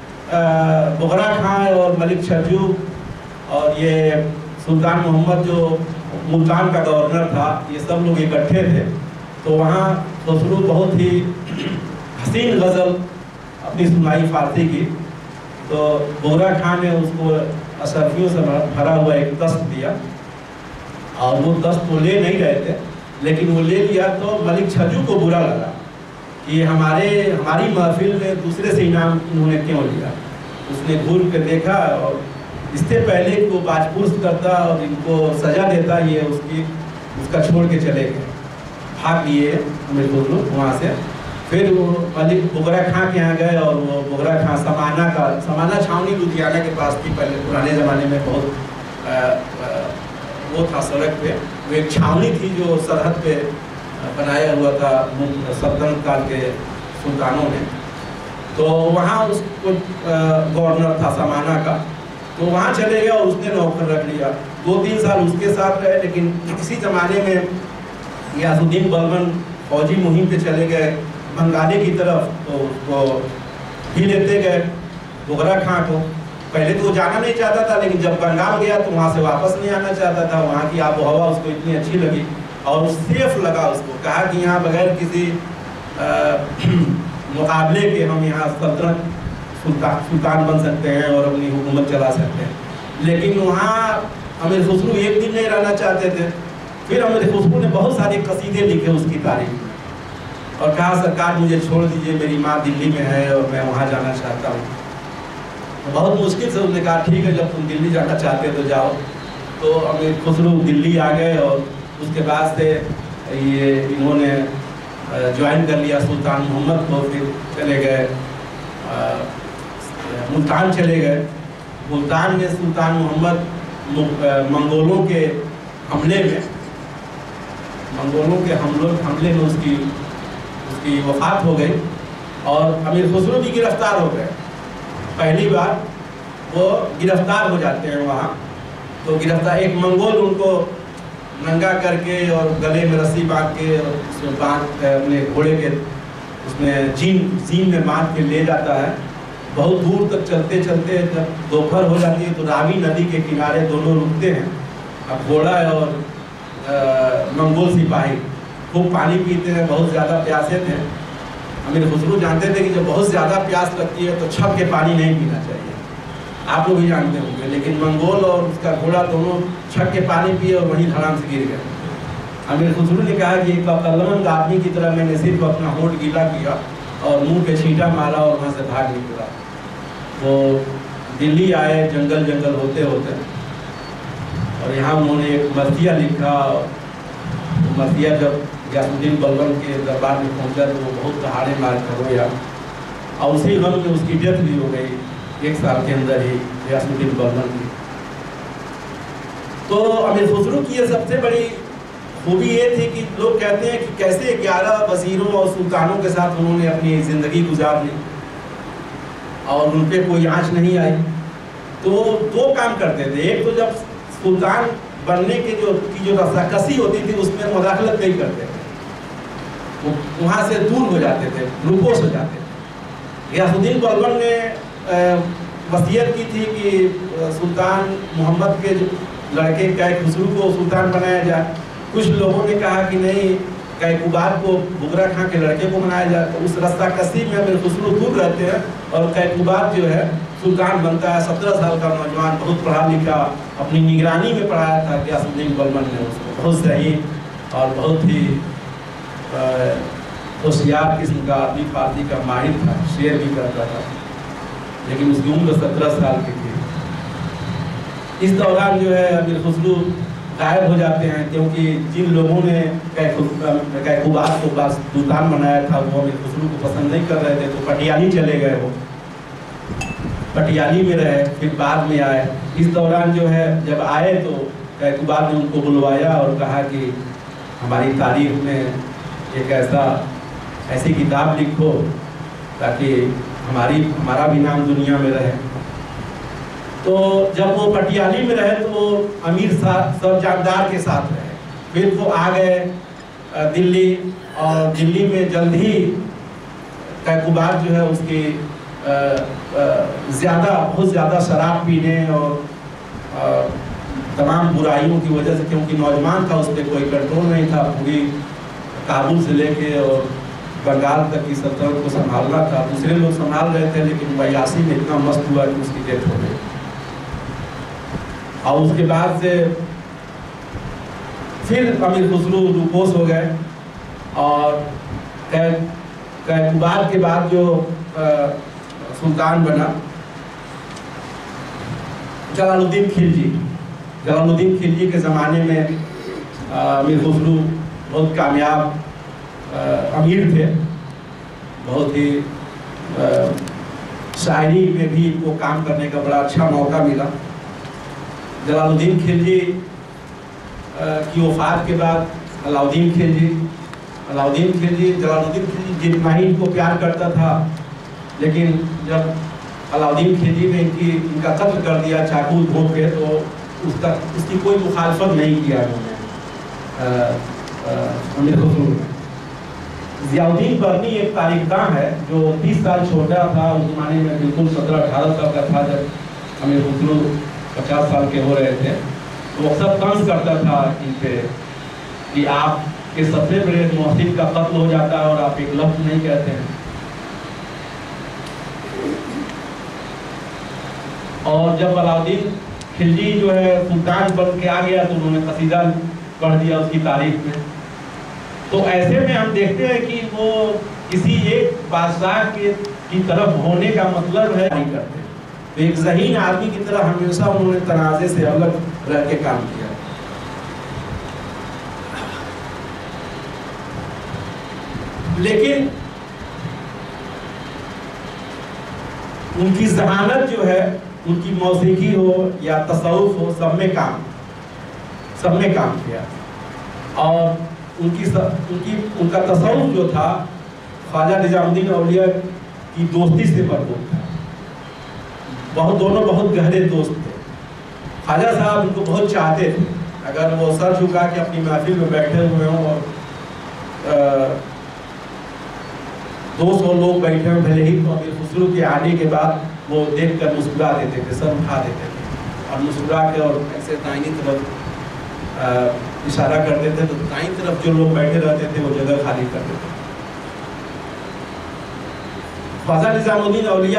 बुगरा खान और मलिक छज्जू और ये सुल्तान मोहम्मद जो मुल्तान का गवर्नर था, ये सब लोग इकट्ठे थे। तो वहाँ खुसरू बहुत ही हसीन गज़ल अपनी सुनाई फारसी की। तो बुगरा खान ने उसको अशरफियों से भरा हुआ एक दस्त दिया और वो दस्त वो ले नहीं रहे थे, लेकिन वो ले लिया तो मलिक छज्जू को बुरा लगा कि हमारे हमारी महफिल में दूसरे से इनाम उन्होंने क्यों लिया। उसने घूर कर देखा और इससे पहले कि वो बाजपुर्स करता और इनको सजा देता, ये उसकी उसका छोड़ के चले गए, भाग लिए अमीर खुसरू वहाँ से। फिर वो मलिक बुगरा खां के यहाँ गए और वो बुगरा खां समाना का समाना छावनी लुधियाना के पास थी पहले पुराने ज़माने में, बहुत आ, आ, वो था सड़क पे, वो एक छावनी थी जो सरहद पे बनाया हुआ था सल्तनत काल के सुल्तानों ने। तो वहाँ उसको गवर्नर था समाना का, तो वहाँ चले गए और उसने नौकर रख लिया। दो तीन साल उसके साथ रहे, लेकिन इसी ज़माने में गियासुद्दीन बलबन फौजी मुहिम पे चले गए बंगाली की तरफ, तो वो ही लेते गए बुगरा खां को। पहले तो वो जाना नहीं चाहता था, लेकिन जब बंगाल गया तो वहाँ से वापस नहीं आना चाहता था। वहाँ की आबो हवा उसको इतनी अच्छी लगी और सेफ लगा उसको। कहा कि यहाँ बगैर किसी मुकाबले के हम यहाँ सल्तनत सुल्तान सुल्तान बन सकते हैं और अपनी हुकूमत चला सकते हैं। लेकिन वहाँ अमीर खुसरो एक दिन नहीं रहना चाहते थे। फिर अमीर खुसरो ने बहुत सारे कसीदे लिखे उसकी तारीफ में और कहा सरकार मुझे छोड़ दीजिए, मेरी माँ दिल्ली में है और मैं वहाँ जाना चाहता हूँ। तो बहुत मुश्किल से उसने कहा ठीक है, जब तुम दिल्ली जाना चाहते हो तो जाओ। तो अमीर खुसरो दिल्ली आ गए और उसके बाद से ये इन्होंने ज्वाइन कर लिया सुल्तान मोहम्मद को। फिर चले गए मुल्तान चले गए। मुल्तान में सुल्तान मोहम्मद मंगोलों के हमले में मंगोलों के हमलों हमले में उसकी उसकी वफात हो गई और अमीर खुसरो भी गिरफ्तार हो गए। पहली बार वो गिरफ्तार हो जाते हैं वहाँ। तो गिरफ्तार एक मंगोल उनको नंगा करके और गले में रस्सी बांध के और उसमें बांध अपने घोड़े के उसमें जीन जीन में बांध के ले जाता है। बहुत दूर तक चलते चलते जब दोपहर हो जाती है तो रावी नदी के किनारे दोनों रुकते हैं। अब घोड़ा और आ, मंगोल सिपाही खूब पानी पीते हैं, बहुत ज़्यादा प्यासे थे। अमीर खुसरो जानते थे कि जब बहुत ज़्यादा प्यास लगती है तो छप के पानी नहीं पीना चाहिए, आप लोग भी जानते होंगे। लेकिन मंगोल और उसका घोड़ा दोनों छप के पानी पिए और वहीं धड़ाम से गिर गए। अमीर खुसरो ने कहा कि एक अक्लमंद आदमी की तरह मैंने सिर्फ अपना होंठ गीला किया और मुंह पे छींटा मारा और वहाँ से भाग निकला। तो दिल्ली आए जंगल जंगल होते होते और यहाँ उन्होंने एक मरसिया लिखा। मरसिया जब गयासुद्दीन बलबन के दरबार में पहुँचा तो वो बहुत दहाड़े मार कर रोया और उसी गम में उसकी डेथ भी हो गई एक साल के अंदर ही गयासुद्दीन बलबन की। तो अमीर खुसरो की ये सबसे बड़ी खूबी ये थी कि लोग कहते हैं कि कैसे ग्यारह वजीरों और सुल्तानों के साथ उन्होंने अपनी ज़िंदगी गुजार ली और उन पर कोई आँच नहीं आई। तो दो काम करते थे। एक तो जब सुल्तान बनने के जो की जो रस्साकसी होती थी उसमें मुदाखलत नहीं करते थे, वो वहाँ से दूर हो जाते थे, ग्लूकोज हो जाते थे। गयासुद्दीन बलबन ने वसीयत की थी कि सुल्तान मोहम्मद के जो लड़के कैक खुसरो को सुल्तान बनाया जाए। कुछ लोगों ने कहा कि नहीं, कैकुबाद को बुगरा खां के लड़के को बनाया जाए। तो उस रस्साकसी में अमीर खुसरो दूर रहते हैं और कैकुबाद जो है सुल्तान बनता है। सत्रह साल का नौजवान, बहुत पढ़ा लिखा, अपनी निगरानी में पढ़ाया था गयासुद्दीन बलबन ने उसको। बहुत सही और बहुत ही होशियार किस्म का आदमी, फारसी का माहिर था, शेर भी करता था, लेकिन उसकी उम्र सत्रह साल की थी। इस दौरान जो है अमीर खुसरो गायब हो जाते हैं क्योंकि जिन लोगों ने कैकुबाद को सुल्तान बनाया था वो अमीर खुसरो को पसंद नहीं कर रहे थे। तो पटियाली चले गए, वो पटियाली में रहे, फिर बाद में आए। इस दौरान जो है जब आए तो कैकुबाद ने उनको बुलवाया और कहा कि हमारी तारीख में एक ऐसा ऐसी किताब लिखो ताकि हमारी हमारा भी नाम दुनिया में रहे। तो जब वो पटियाली में रहे तो वो अमीर सब जानदार के साथ रहे। फिर वो आ गए दिल्ली और दिल्ली में जल्द ही कैकुबाद जो है उसकी ज़्यादा बहुत ज़्यादा शराब पीने और आ, तमाम बुराइयों की वजह से, क्योंकि नौजवान था, उस पर कोई कंट्रोल नहीं था। पूरी काबुल से लेके और बंगाल तक की सल्तनत को संभालना था। दूसरे लोग संभाल रहे थे, लेकिन बयासी में इतना मस्त हुआ कि उसकी डेथ हो गई। और उसके बाद से फिर अमीर खुसरो रूपोस हो गए और कैकुबाद के बाद जो आ, सुल्तान बना जलालुद्दीन खिलजी। जलालुद्दीन खिलजी के ज़माने में अमीर खुसरो बहुत कामयाब अमीर थे, बहुत ही शायरी में भी वो काम करने का बड़ा अच्छा मौका मिला। जलालुद्दीन खिलजी की वफ़ात के बाद अलाउद्दीन खिलजी अलाउद्दीन खिलजी जलालुद्दीन खिलजी जितना ही इनको प्यार करता था, लेकिन जब अलाउद्दीन खिलजी ने इनकी इनका कत्ल कर दिया चाकू घोंप के, तो उसका उसकी कोई मुखालफत नहीं किया उन्होंने अमीर खुसरो ने। ज़ियाउद्दीन बर्नी एक तारीखदां है जो तीस साल छोटा था, उस जमाने में बिल्कुल सत्रह अठारह साल का था जब अमीर खुसरो पचास साल के हो रहे थे। तो अक्सर तंज करता था इन पे कि आपके सबसे बड़े मोहसिन का कत्ल हो जाता है और आप एक लफ्ज़ नहीं कहते हैं। और जब अलाउद्दीन खिलजी जो है सुल्तान बन के आ गया तो उन्होंने कसीदा पढ़ दिया उसकी तारीफ में। तो ऐसे में हम देखते हैं कि वो किसी एक बादशाह के की तरफ होने का मतलब है नहीं करते। तो एक ज़हीन आदमी की तरह हमेशा उन्होंने तनाज़े से अलग रह के काम किया। लेकिन उनकी ज़हानत जो है, उनकी मौसीकी हो या तसव्वुफ हो, सब में काम सब में काम किया। और उनकी स, उनकी उनका तसव्वुफ जो था ख्वाजा निजामुद्दीन औलिया की दोस्ती से भरपूर था। बहुत दोनों बहुत गहरे दोस्त थे। ख्वाजा साहब उनको बहुत चाहते थे। अगर वो सर झुका के अपनी महफिल में बैठे हुए हों और दो सौ लोग बैठे हुए भले ही, तो अमीर खुसरो के आने के बाद वो देख कर मुस्कुरा देते थे, सर उठा देते थे और मुस्कुरा के और ऐसे दाहिनी तरफ आ, इशारा करते थे। तो दाईं तरफ जो लोग बैठे रहते थे वो जगह खाली कर देते थे। ख्वाजा निजामुद्दीन औलिया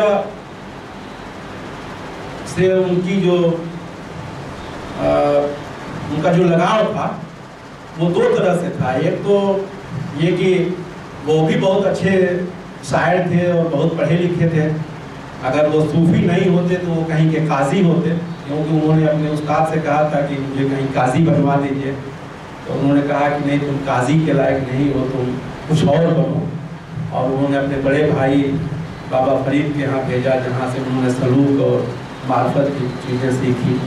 से उनकी जो आ, उनका जो लगाव था वो दो तरह से था। एक तो ये कि वो भी बहुत अच्छे शायर थे और बहुत पढ़े लिखे थे। अगर वो सूफी नहीं होते तो वो कहीं के काजी होते, क्योंकि उन्होंने अपने उस्ताद से कहा था कि मुझे कहीं काजी बनवा दीजिए। तो उन्होंने कहा कि नहीं, तुम काजी के लायक नहीं हो, तुम कुछ और बनो। और उन्होंने अपने बड़े भाई बाबा फरीद के यहाँ भेजा, जहाँ से उन्होंने सलूक और मार्फत की चीज़ें सीखी।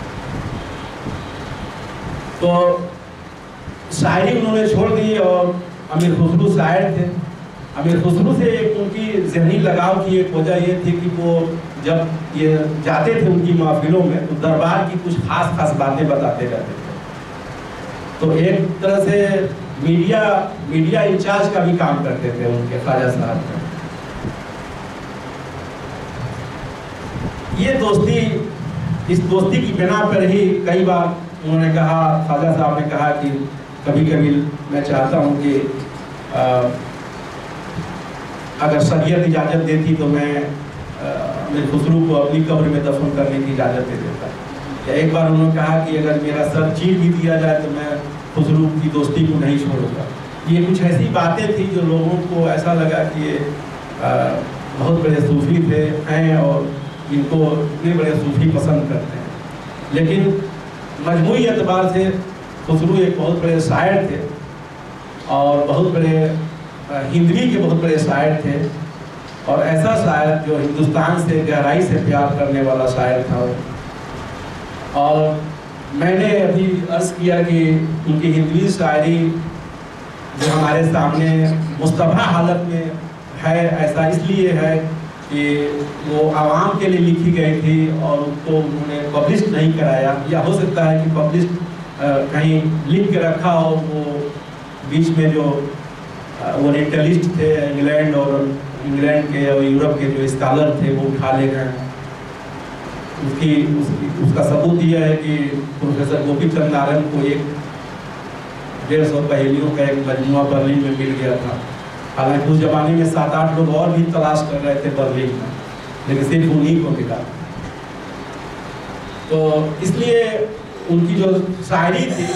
तो शायरी उन्होंने छोड़ दी और अमीर खुसरो शायर थे। अमीर खुसरो से एक उनकी ज़हनी लगाव की एक वजह ये थी कि वो जब ये जाते थे उनकी महफिलों में तो दरबार की कुछ खास खास बातें बताते रहते थे। तो एक तरह से मीडिया मीडिया इंचार्ज का भी काम करते थे उनके ख्वाजा साहब। ये दोस्ती, इस दोस्ती की बिना पर ही कई बार उन्होंने कहा, ख्वाजा साहब ने कहा कि कभी कभी मैं चाहता हूँ कि आ, अगर शरीयत इजाज़त देती तो मैं अमीर खुसरो को अपनी कब्र में दफन करने की इजाज़त दे देता। या एक बार उन्होंने कहा कि अगर मेरा सर चीर भी दिया जाए तो मैं खुसरो की दोस्ती को नहीं छोड़ूंगा। ये कुछ ऐसी बातें थी जो लोगों को ऐसा लगा कि ये आ, बहुत बड़े सूफी थे हैं और इनको इतने बड़े सूफी पसंद करते हैं। लेकिन मजमूई एतबार से खुसरो एक बहुत बड़े शायर थे और बहुत बड़े हिंदवी के बहुत बड़े शायर थे और ऐसा शायर जो हिंदुस्तान से गहराई से प्यार करने वाला शायर था। और मैंने अभी अर्ज़ किया कि उनकी हिंदवी शायरी जो हमारे सामने मुस्तबा हालत में है, ऐसा इसलिए है कि वो आवाम के लिए लिखी गई थी और उनको उन्होंने पब्लिश नहीं कराया। या हो सकता है कि पब्लिश कहीं लिख के रखा हो, वो बीच में जो ओरिएंटलिस्ट थे इंग्लैंड और इंग्लैंड के और यूरोप के जो स्कॉलर थे वो उठा ले गए। उसकी उसकी उसका सबूत यह है कि प्रोफेसर गोपीचंद नारायण को एक डेढ़ सौ पहेलियों का एक मजमुआ बर्लिन में मिल गया था। हालांकि उस जमाने में सात आठ लोग और भी तलाश कर रहे थे बर्लिन में, लेकिन सिर्फ उन्हीं को मिला। तो इसलिए उनकी जो शायरी थी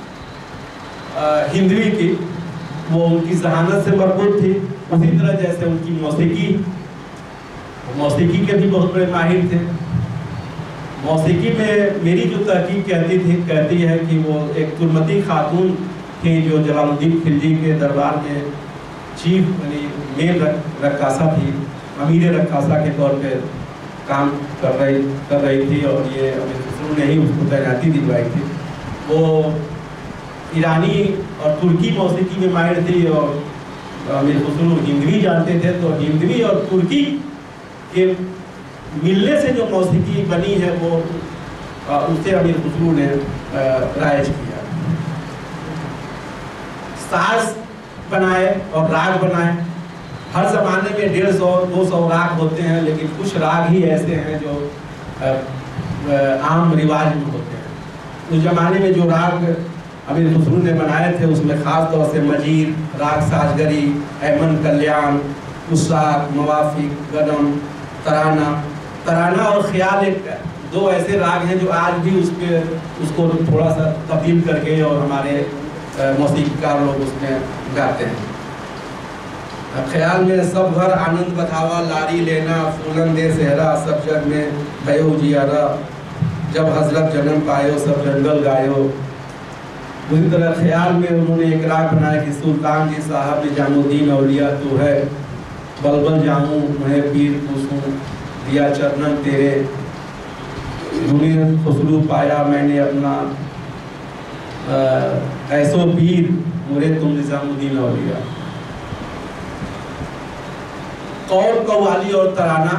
हिंदवी की, वो उनकी ज़हानत से भरपूर थी। उसी तरह जैसे उनकी मौसीकी मौसीकी के भी बहुत बड़े माहिर थे। मौसीकी में मेरी जो तहकीक कहती थी कहती है कि वो एक तुर्मती खातून थी जो जलालुद्दीन खिलजी के दरबार में चीफ यानी मेन रक्कासा थी, अमीर रक्कासा के तौर पे काम कर रही कर रही थी और ये अमीर खुसरो ने ही उसको तैनाती दिलवाई थी। वो ईरानी और तुर्की मौसीकी में माहिर थी और अमीर खुसरो हिंदवी जानते थे। तो हिंदवी और तुर्की के मिलने से जो मौसीकी बनी है वो उसे अमीर खुसरो ने राइज किया। साज बनाए और राग बनाए। हर ज़माने में डेढ़ सौ दो सौ राग होते हैं, लेकिन कुछ राग ही ऐसे हैं जो आ, आ, आम रिवाज में होते हैं। उस ज़माने में जो राग अमीर खुसरो ने बनाए थे उसमें ख़ास तौर से मजीर, राग साजगरी, ऐमन कल्याण, उसाक, मवाफिक, गदम, तराना तराना और ख्याल एक दो ऐसे राग हैं जो आज भी उस पर उसको थोड़ा सा तब्दील करके और हमारे मौसीकीकार लोग उसमें गाते हैं। ख्याल में सब घर आनंद बधावा, लारी लेना, फूलन दे सेहरा, सब जग में भयो जियारा, जब हजरत जन्म पायो सब जंगल गायो। उसी तरह ख्याल में उन्होंने एक राग बनाया कि सुल्तान जी साहब निजामुद्दीन औलिया तू है, बलबल जाऊँ मैं पीर पूछूँ, दिया चरणन तेरे, दुनिया खुसरू पाया मैंने अपना, ऐसो पीर मुरे तुम निजामुद्दीन औलिया। कौल, कव्वाली और तराना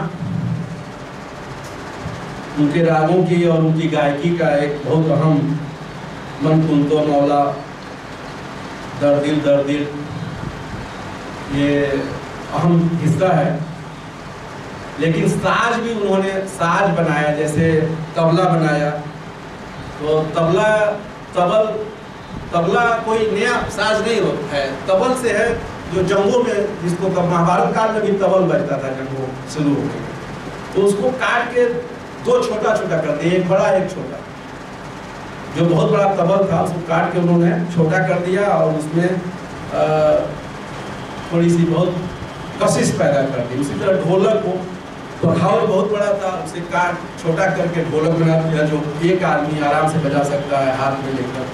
उनके रागों की और उनकी गायकी का एक बहुत अहम मन कुंतो मौला, दर दिल दर दिल, ये अहम हिस्सा है। लेकिन साज भी उन्होंने साज बनाया, जैसे तबला बनाया। तो तबला तबल तबला कोई नया साज नहीं होता है, तबल से है जो जंगों में, जिसको महाभारत काल में भी तबल बजता था जंगों शुरू हो गए, तो उसको काट के दो छोटा छोटा कर दिया, एक बड़ा एक छोटा। जो बहुत बड़ा तबल था उसको काट के उन्होंने छोटा कर दिया और उसमें आ, थोड़ी सी बहुत कशिश पैदा कर दी। उसी तरह ढोलक को तो हाउल बहुत बड़ा था, उसे काट छोटा करके ढोलक बना दिया जो एक आदमी आराम से बजा सकता है हाथ में लेकर।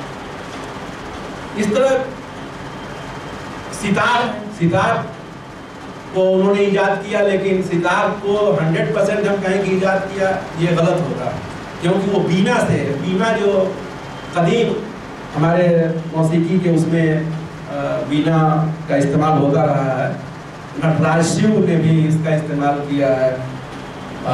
इस तरह सितार सितार को उन्होंने ईजाद किया, लेकिन सितार को हंड्रेड परसेंट हम कहें कि ईजाद किया ये गलत होगा, क्योंकि वो बीना से है। बीना जो कदीम हमारे मौसीकी के उसमें बीना का इस्तेमाल होता रहा है, नटराज शिव ने भी इसका इस्तेमाल किया है, आ,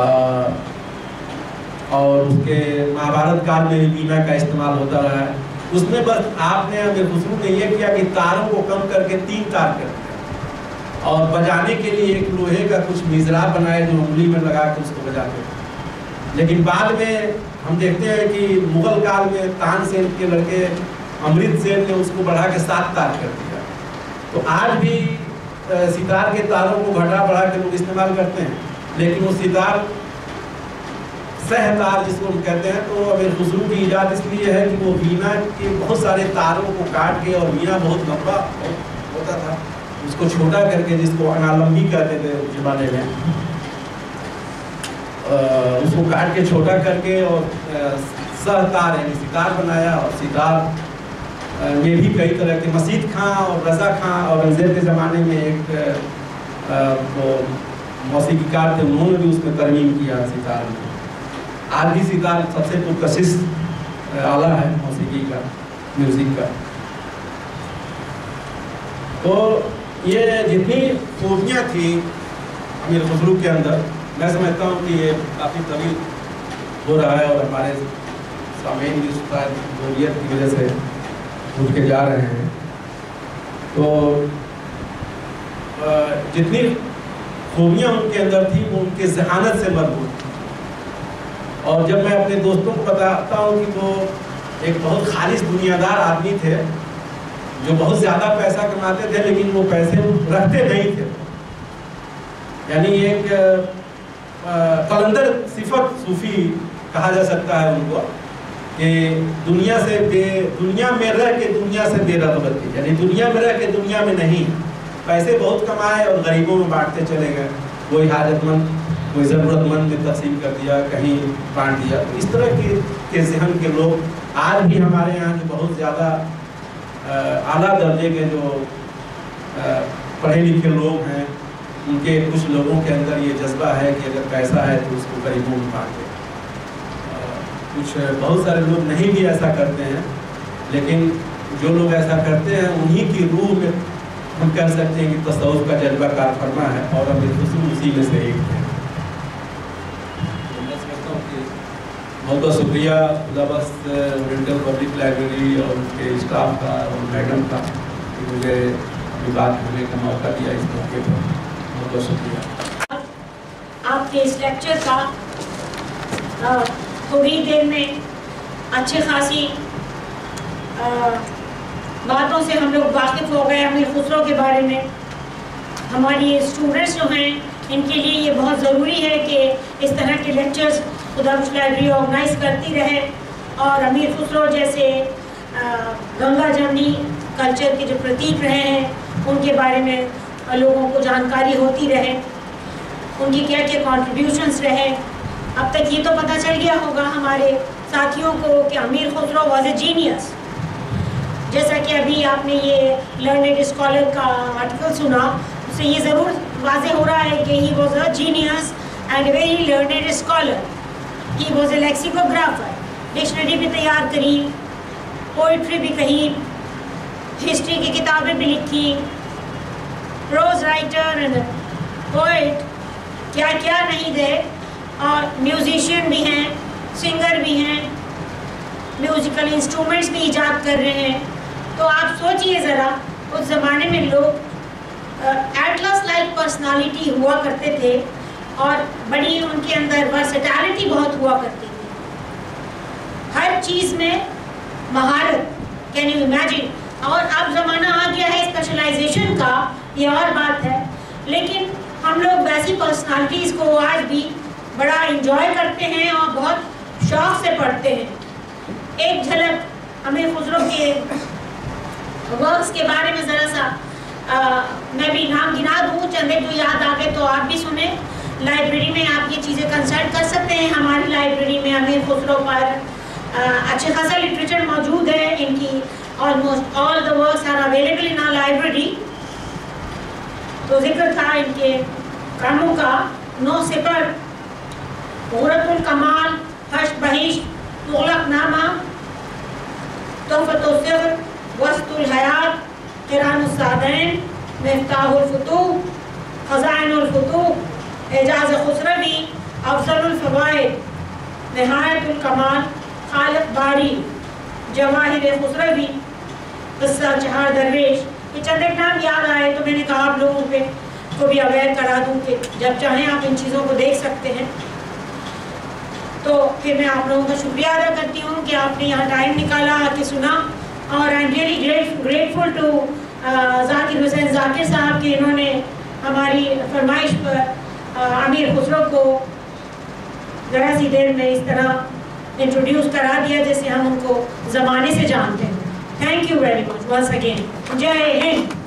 और उसके महाभारत काल में भी बीना का इस्तेमाल होता रहा है। उसमें बस आपने अमीर खुसरो ने यह किया कि तारों को कम करके तीन तार कर दिया और बजाने के लिए एक लोहे का कुछ मिजरा बनाए जो उंगली में लगा के उसको बजाते थे। लेकिन बाद में हम देखते हैं कि मुगल काल में तानसेन के लड़के अमृत सेन ने उसको बढ़ा के सात तार कर दिया। तो आज भी सितार के तारों को घटा बढ़ा के लोग इस्तेमाल करते हैं, लेकिन वो सितार सहतार जिसको हम कहते हैं, तो अमीर खुसरो की ईजाद इसलिए है कि वो वीणा के बहुत सारे तारों को काट के, और वीणा बहुत लंबा होता था, उसको छोटा करके, जिसको अनालंबी कहते थे उस जमाने में, उसको काट के छोटा करके और सहतार यानी सितार बनाया। और सितार में भी कई तरह के, मसीद खां और रजा खां और औरंगजेब के ज़माने में एक वो मौसीकीकार थे, उन्होंने भी उसमें तरमीम किया सितार में। आज भी सितार सबसे पुरकशिश आला है मौसीकी का, म्यूज़िक का। तो ये जितनी खूबियाँ थी अमीर खुसरो के अंदर, मैं समझता हूँ कि ये काफ़ी तवील हो रहा है और हमारे सामईन भी बोरियत की वजह से उठ के जा रहे हैं। तो जितनी खूबियाँ उनके अंदर थी वो उनके ज़हानत से मरबूत थी। और जब मैं अपने दोस्तों को बताता हूँ कि वो एक बहुत खालिश दुनियादार आदमी थे जो बहुत ज़्यादा पैसा कमाते थे, लेकिन वो पैसे रखते नहीं थे। यानी एक कलंदर सिफत सूफी कहा जा सकता है उनको, कि दुनिया से बे दुनिया में रह के दुनिया से बेरगबती, यानी दुनिया में रह के दुनिया में नहीं, पैसे बहुत कमाए और गरीबों में बांटते चले गए। कोई हाजतमंद, कोई ज़रूरतमंद में तकसीम कर दिया, कहीं बांट दिया। तो इस तरह के के जहन के लोग आज भी हमारे यहाँ जो बहुत ज़्यादा आला दर्जे के जो पढ़े लिखे लोग हैं, उनके कुछ लोगों के अंदर ये जज्बा है कि अगर पैसा है तो उसको गरीबों में बांटे। कुछ बहुत सारे लोग नहीं भी ऐसा करते हैं, लेकिन जो लोग ऐसा करते हैं उन्हीं की रूह में हम कह सकते हैं कि तसव्वुफ का जज्बा कारफरमा है, और अमीर खुसरो उसी में से एक है। मैं समझता हूँ कि बहुत बहुत शुक्रिया खुदाबख्श ओरिएंटल पब्लिक लाइब्रेरी और उसके स्टाफ का और मैडम का कि मुझे अभी बात करने का मौका दिया इस मौके पर, बहुत बहुत शुक्रिया। आपके इस लेक्चर का थोड़ी देर में अच्छी खासी बातों से हम लोग वाकिफ़ हो गए अमीर खुसरो के बारे में। हमारी स्टूडेंट्स जो हैं इनके लिए ये बहुत ज़रूरी है कि इस तरह के लेक्चर्स खुदाबख्श लाइब्रेरी ऑर्गेनाइज करती रहे और अमीर खुसरो जैसे गंगा जमनी कल्चर के जो प्रतीक रहे हैं उनके बारे में लोगों को जानकारी होती रहे, उनकी क्या क्या कॉन्ट्रीब्यूशंस रहे। अब तक ये तो पता चल गया होगा हमारे साथियों को कि अमीर खुसरो वॉज ए जीनियस। जैसा कि अभी आपने ये लर्नेड स्कॉलर का आर्टिकल सुना, उससे ये ज़रूर वाज़े हो रहा है कि he was a genius and very learned scholar. He was a lexicographer, dictionary भी तैयार करी, पोइट्री भी कही, हिस्ट्री की किताबें भी लिखी, प्रोज राइटर एंड पोइट, क्या क्या नहीं थे। और म्यूजिशियन भी हैं, सिंगर भी हैं, म्यूज़िकल इंस्ट्रूमेंट्स भी ईजाद कर रहे हैं। तो आप सोचिए ज़रा, उस ज़माने में लोग एटलस लाइक पर्सनालिटी हुआ करते थे और बड़ी उनके अंदर वर्सेटैलिटी बहुत हुआ करती थी, हर चीज़ में महारत। Can you imagine? और अब ज़माना आ गया है स्पेशलाइजेशन का, ये और बात है, लेकिन हम लोग वैसी पर्सनालिटीज़ को आज भी बड़ा इंजॉय करते हैं और बहुत शौक़ से पढ़ते हैं। एक झलक अमीर खुसरो के वर्क्स के बारे में ज़रा सा आ, मैं भी नाम गिना दूँ, चंदे जो याद आ गए तो आप भी सुने। लाइब्रेरी में आप ये चीज़ें कंसल्ट कर सकते हैं। हमारी लाइब्रेरी में अमीर खुसरो पर अच्छे खासा लिटरेचर मौजूद है। इनकी almost all the works are available in our library. तो जिक्र था इनके कामों का, नौ सिपर, ग़ुरतुल कमाल, हश्र बहिश्त, तुग़लक़नामा, तोहफ़तुल सिग़्र, वस्तुल हयात, क़िरानुस सादैन, मिफ्ताहुल फुतूह, ख़ज़ाइनुल फुतूह, एजाज़ खुसरवी, अफ़ज़लुल फ़वाइद, निहायतुल कमाल, खालिक़ बारी, जवाहिर खुसरवी, क़िस्सा चहार दरवेश। ये चंद एक नाम याद आए तो मैंने कहा आप लोगों पे को भी अवेयर करा दूँ कि जब चाहें आप इन चीज़ों को देख सकते हैं। तो फिर मैं आप लोगों का शुक्रिया अदा करती हूँ कि आपने यहाँ टाइम निकाला, आके सुना। और I am really great grateful to Zakir Hussain Zakir Sahab कि इन्होंने हमारी फरमाइश पर uh, अमीर खुसरो को ज़रा सी देर में इस तरह इंट्रोड्यूस करा दिया जैसे हम उनको ज़माने से जानते हैं। Thank you very much once again. जय हिंद।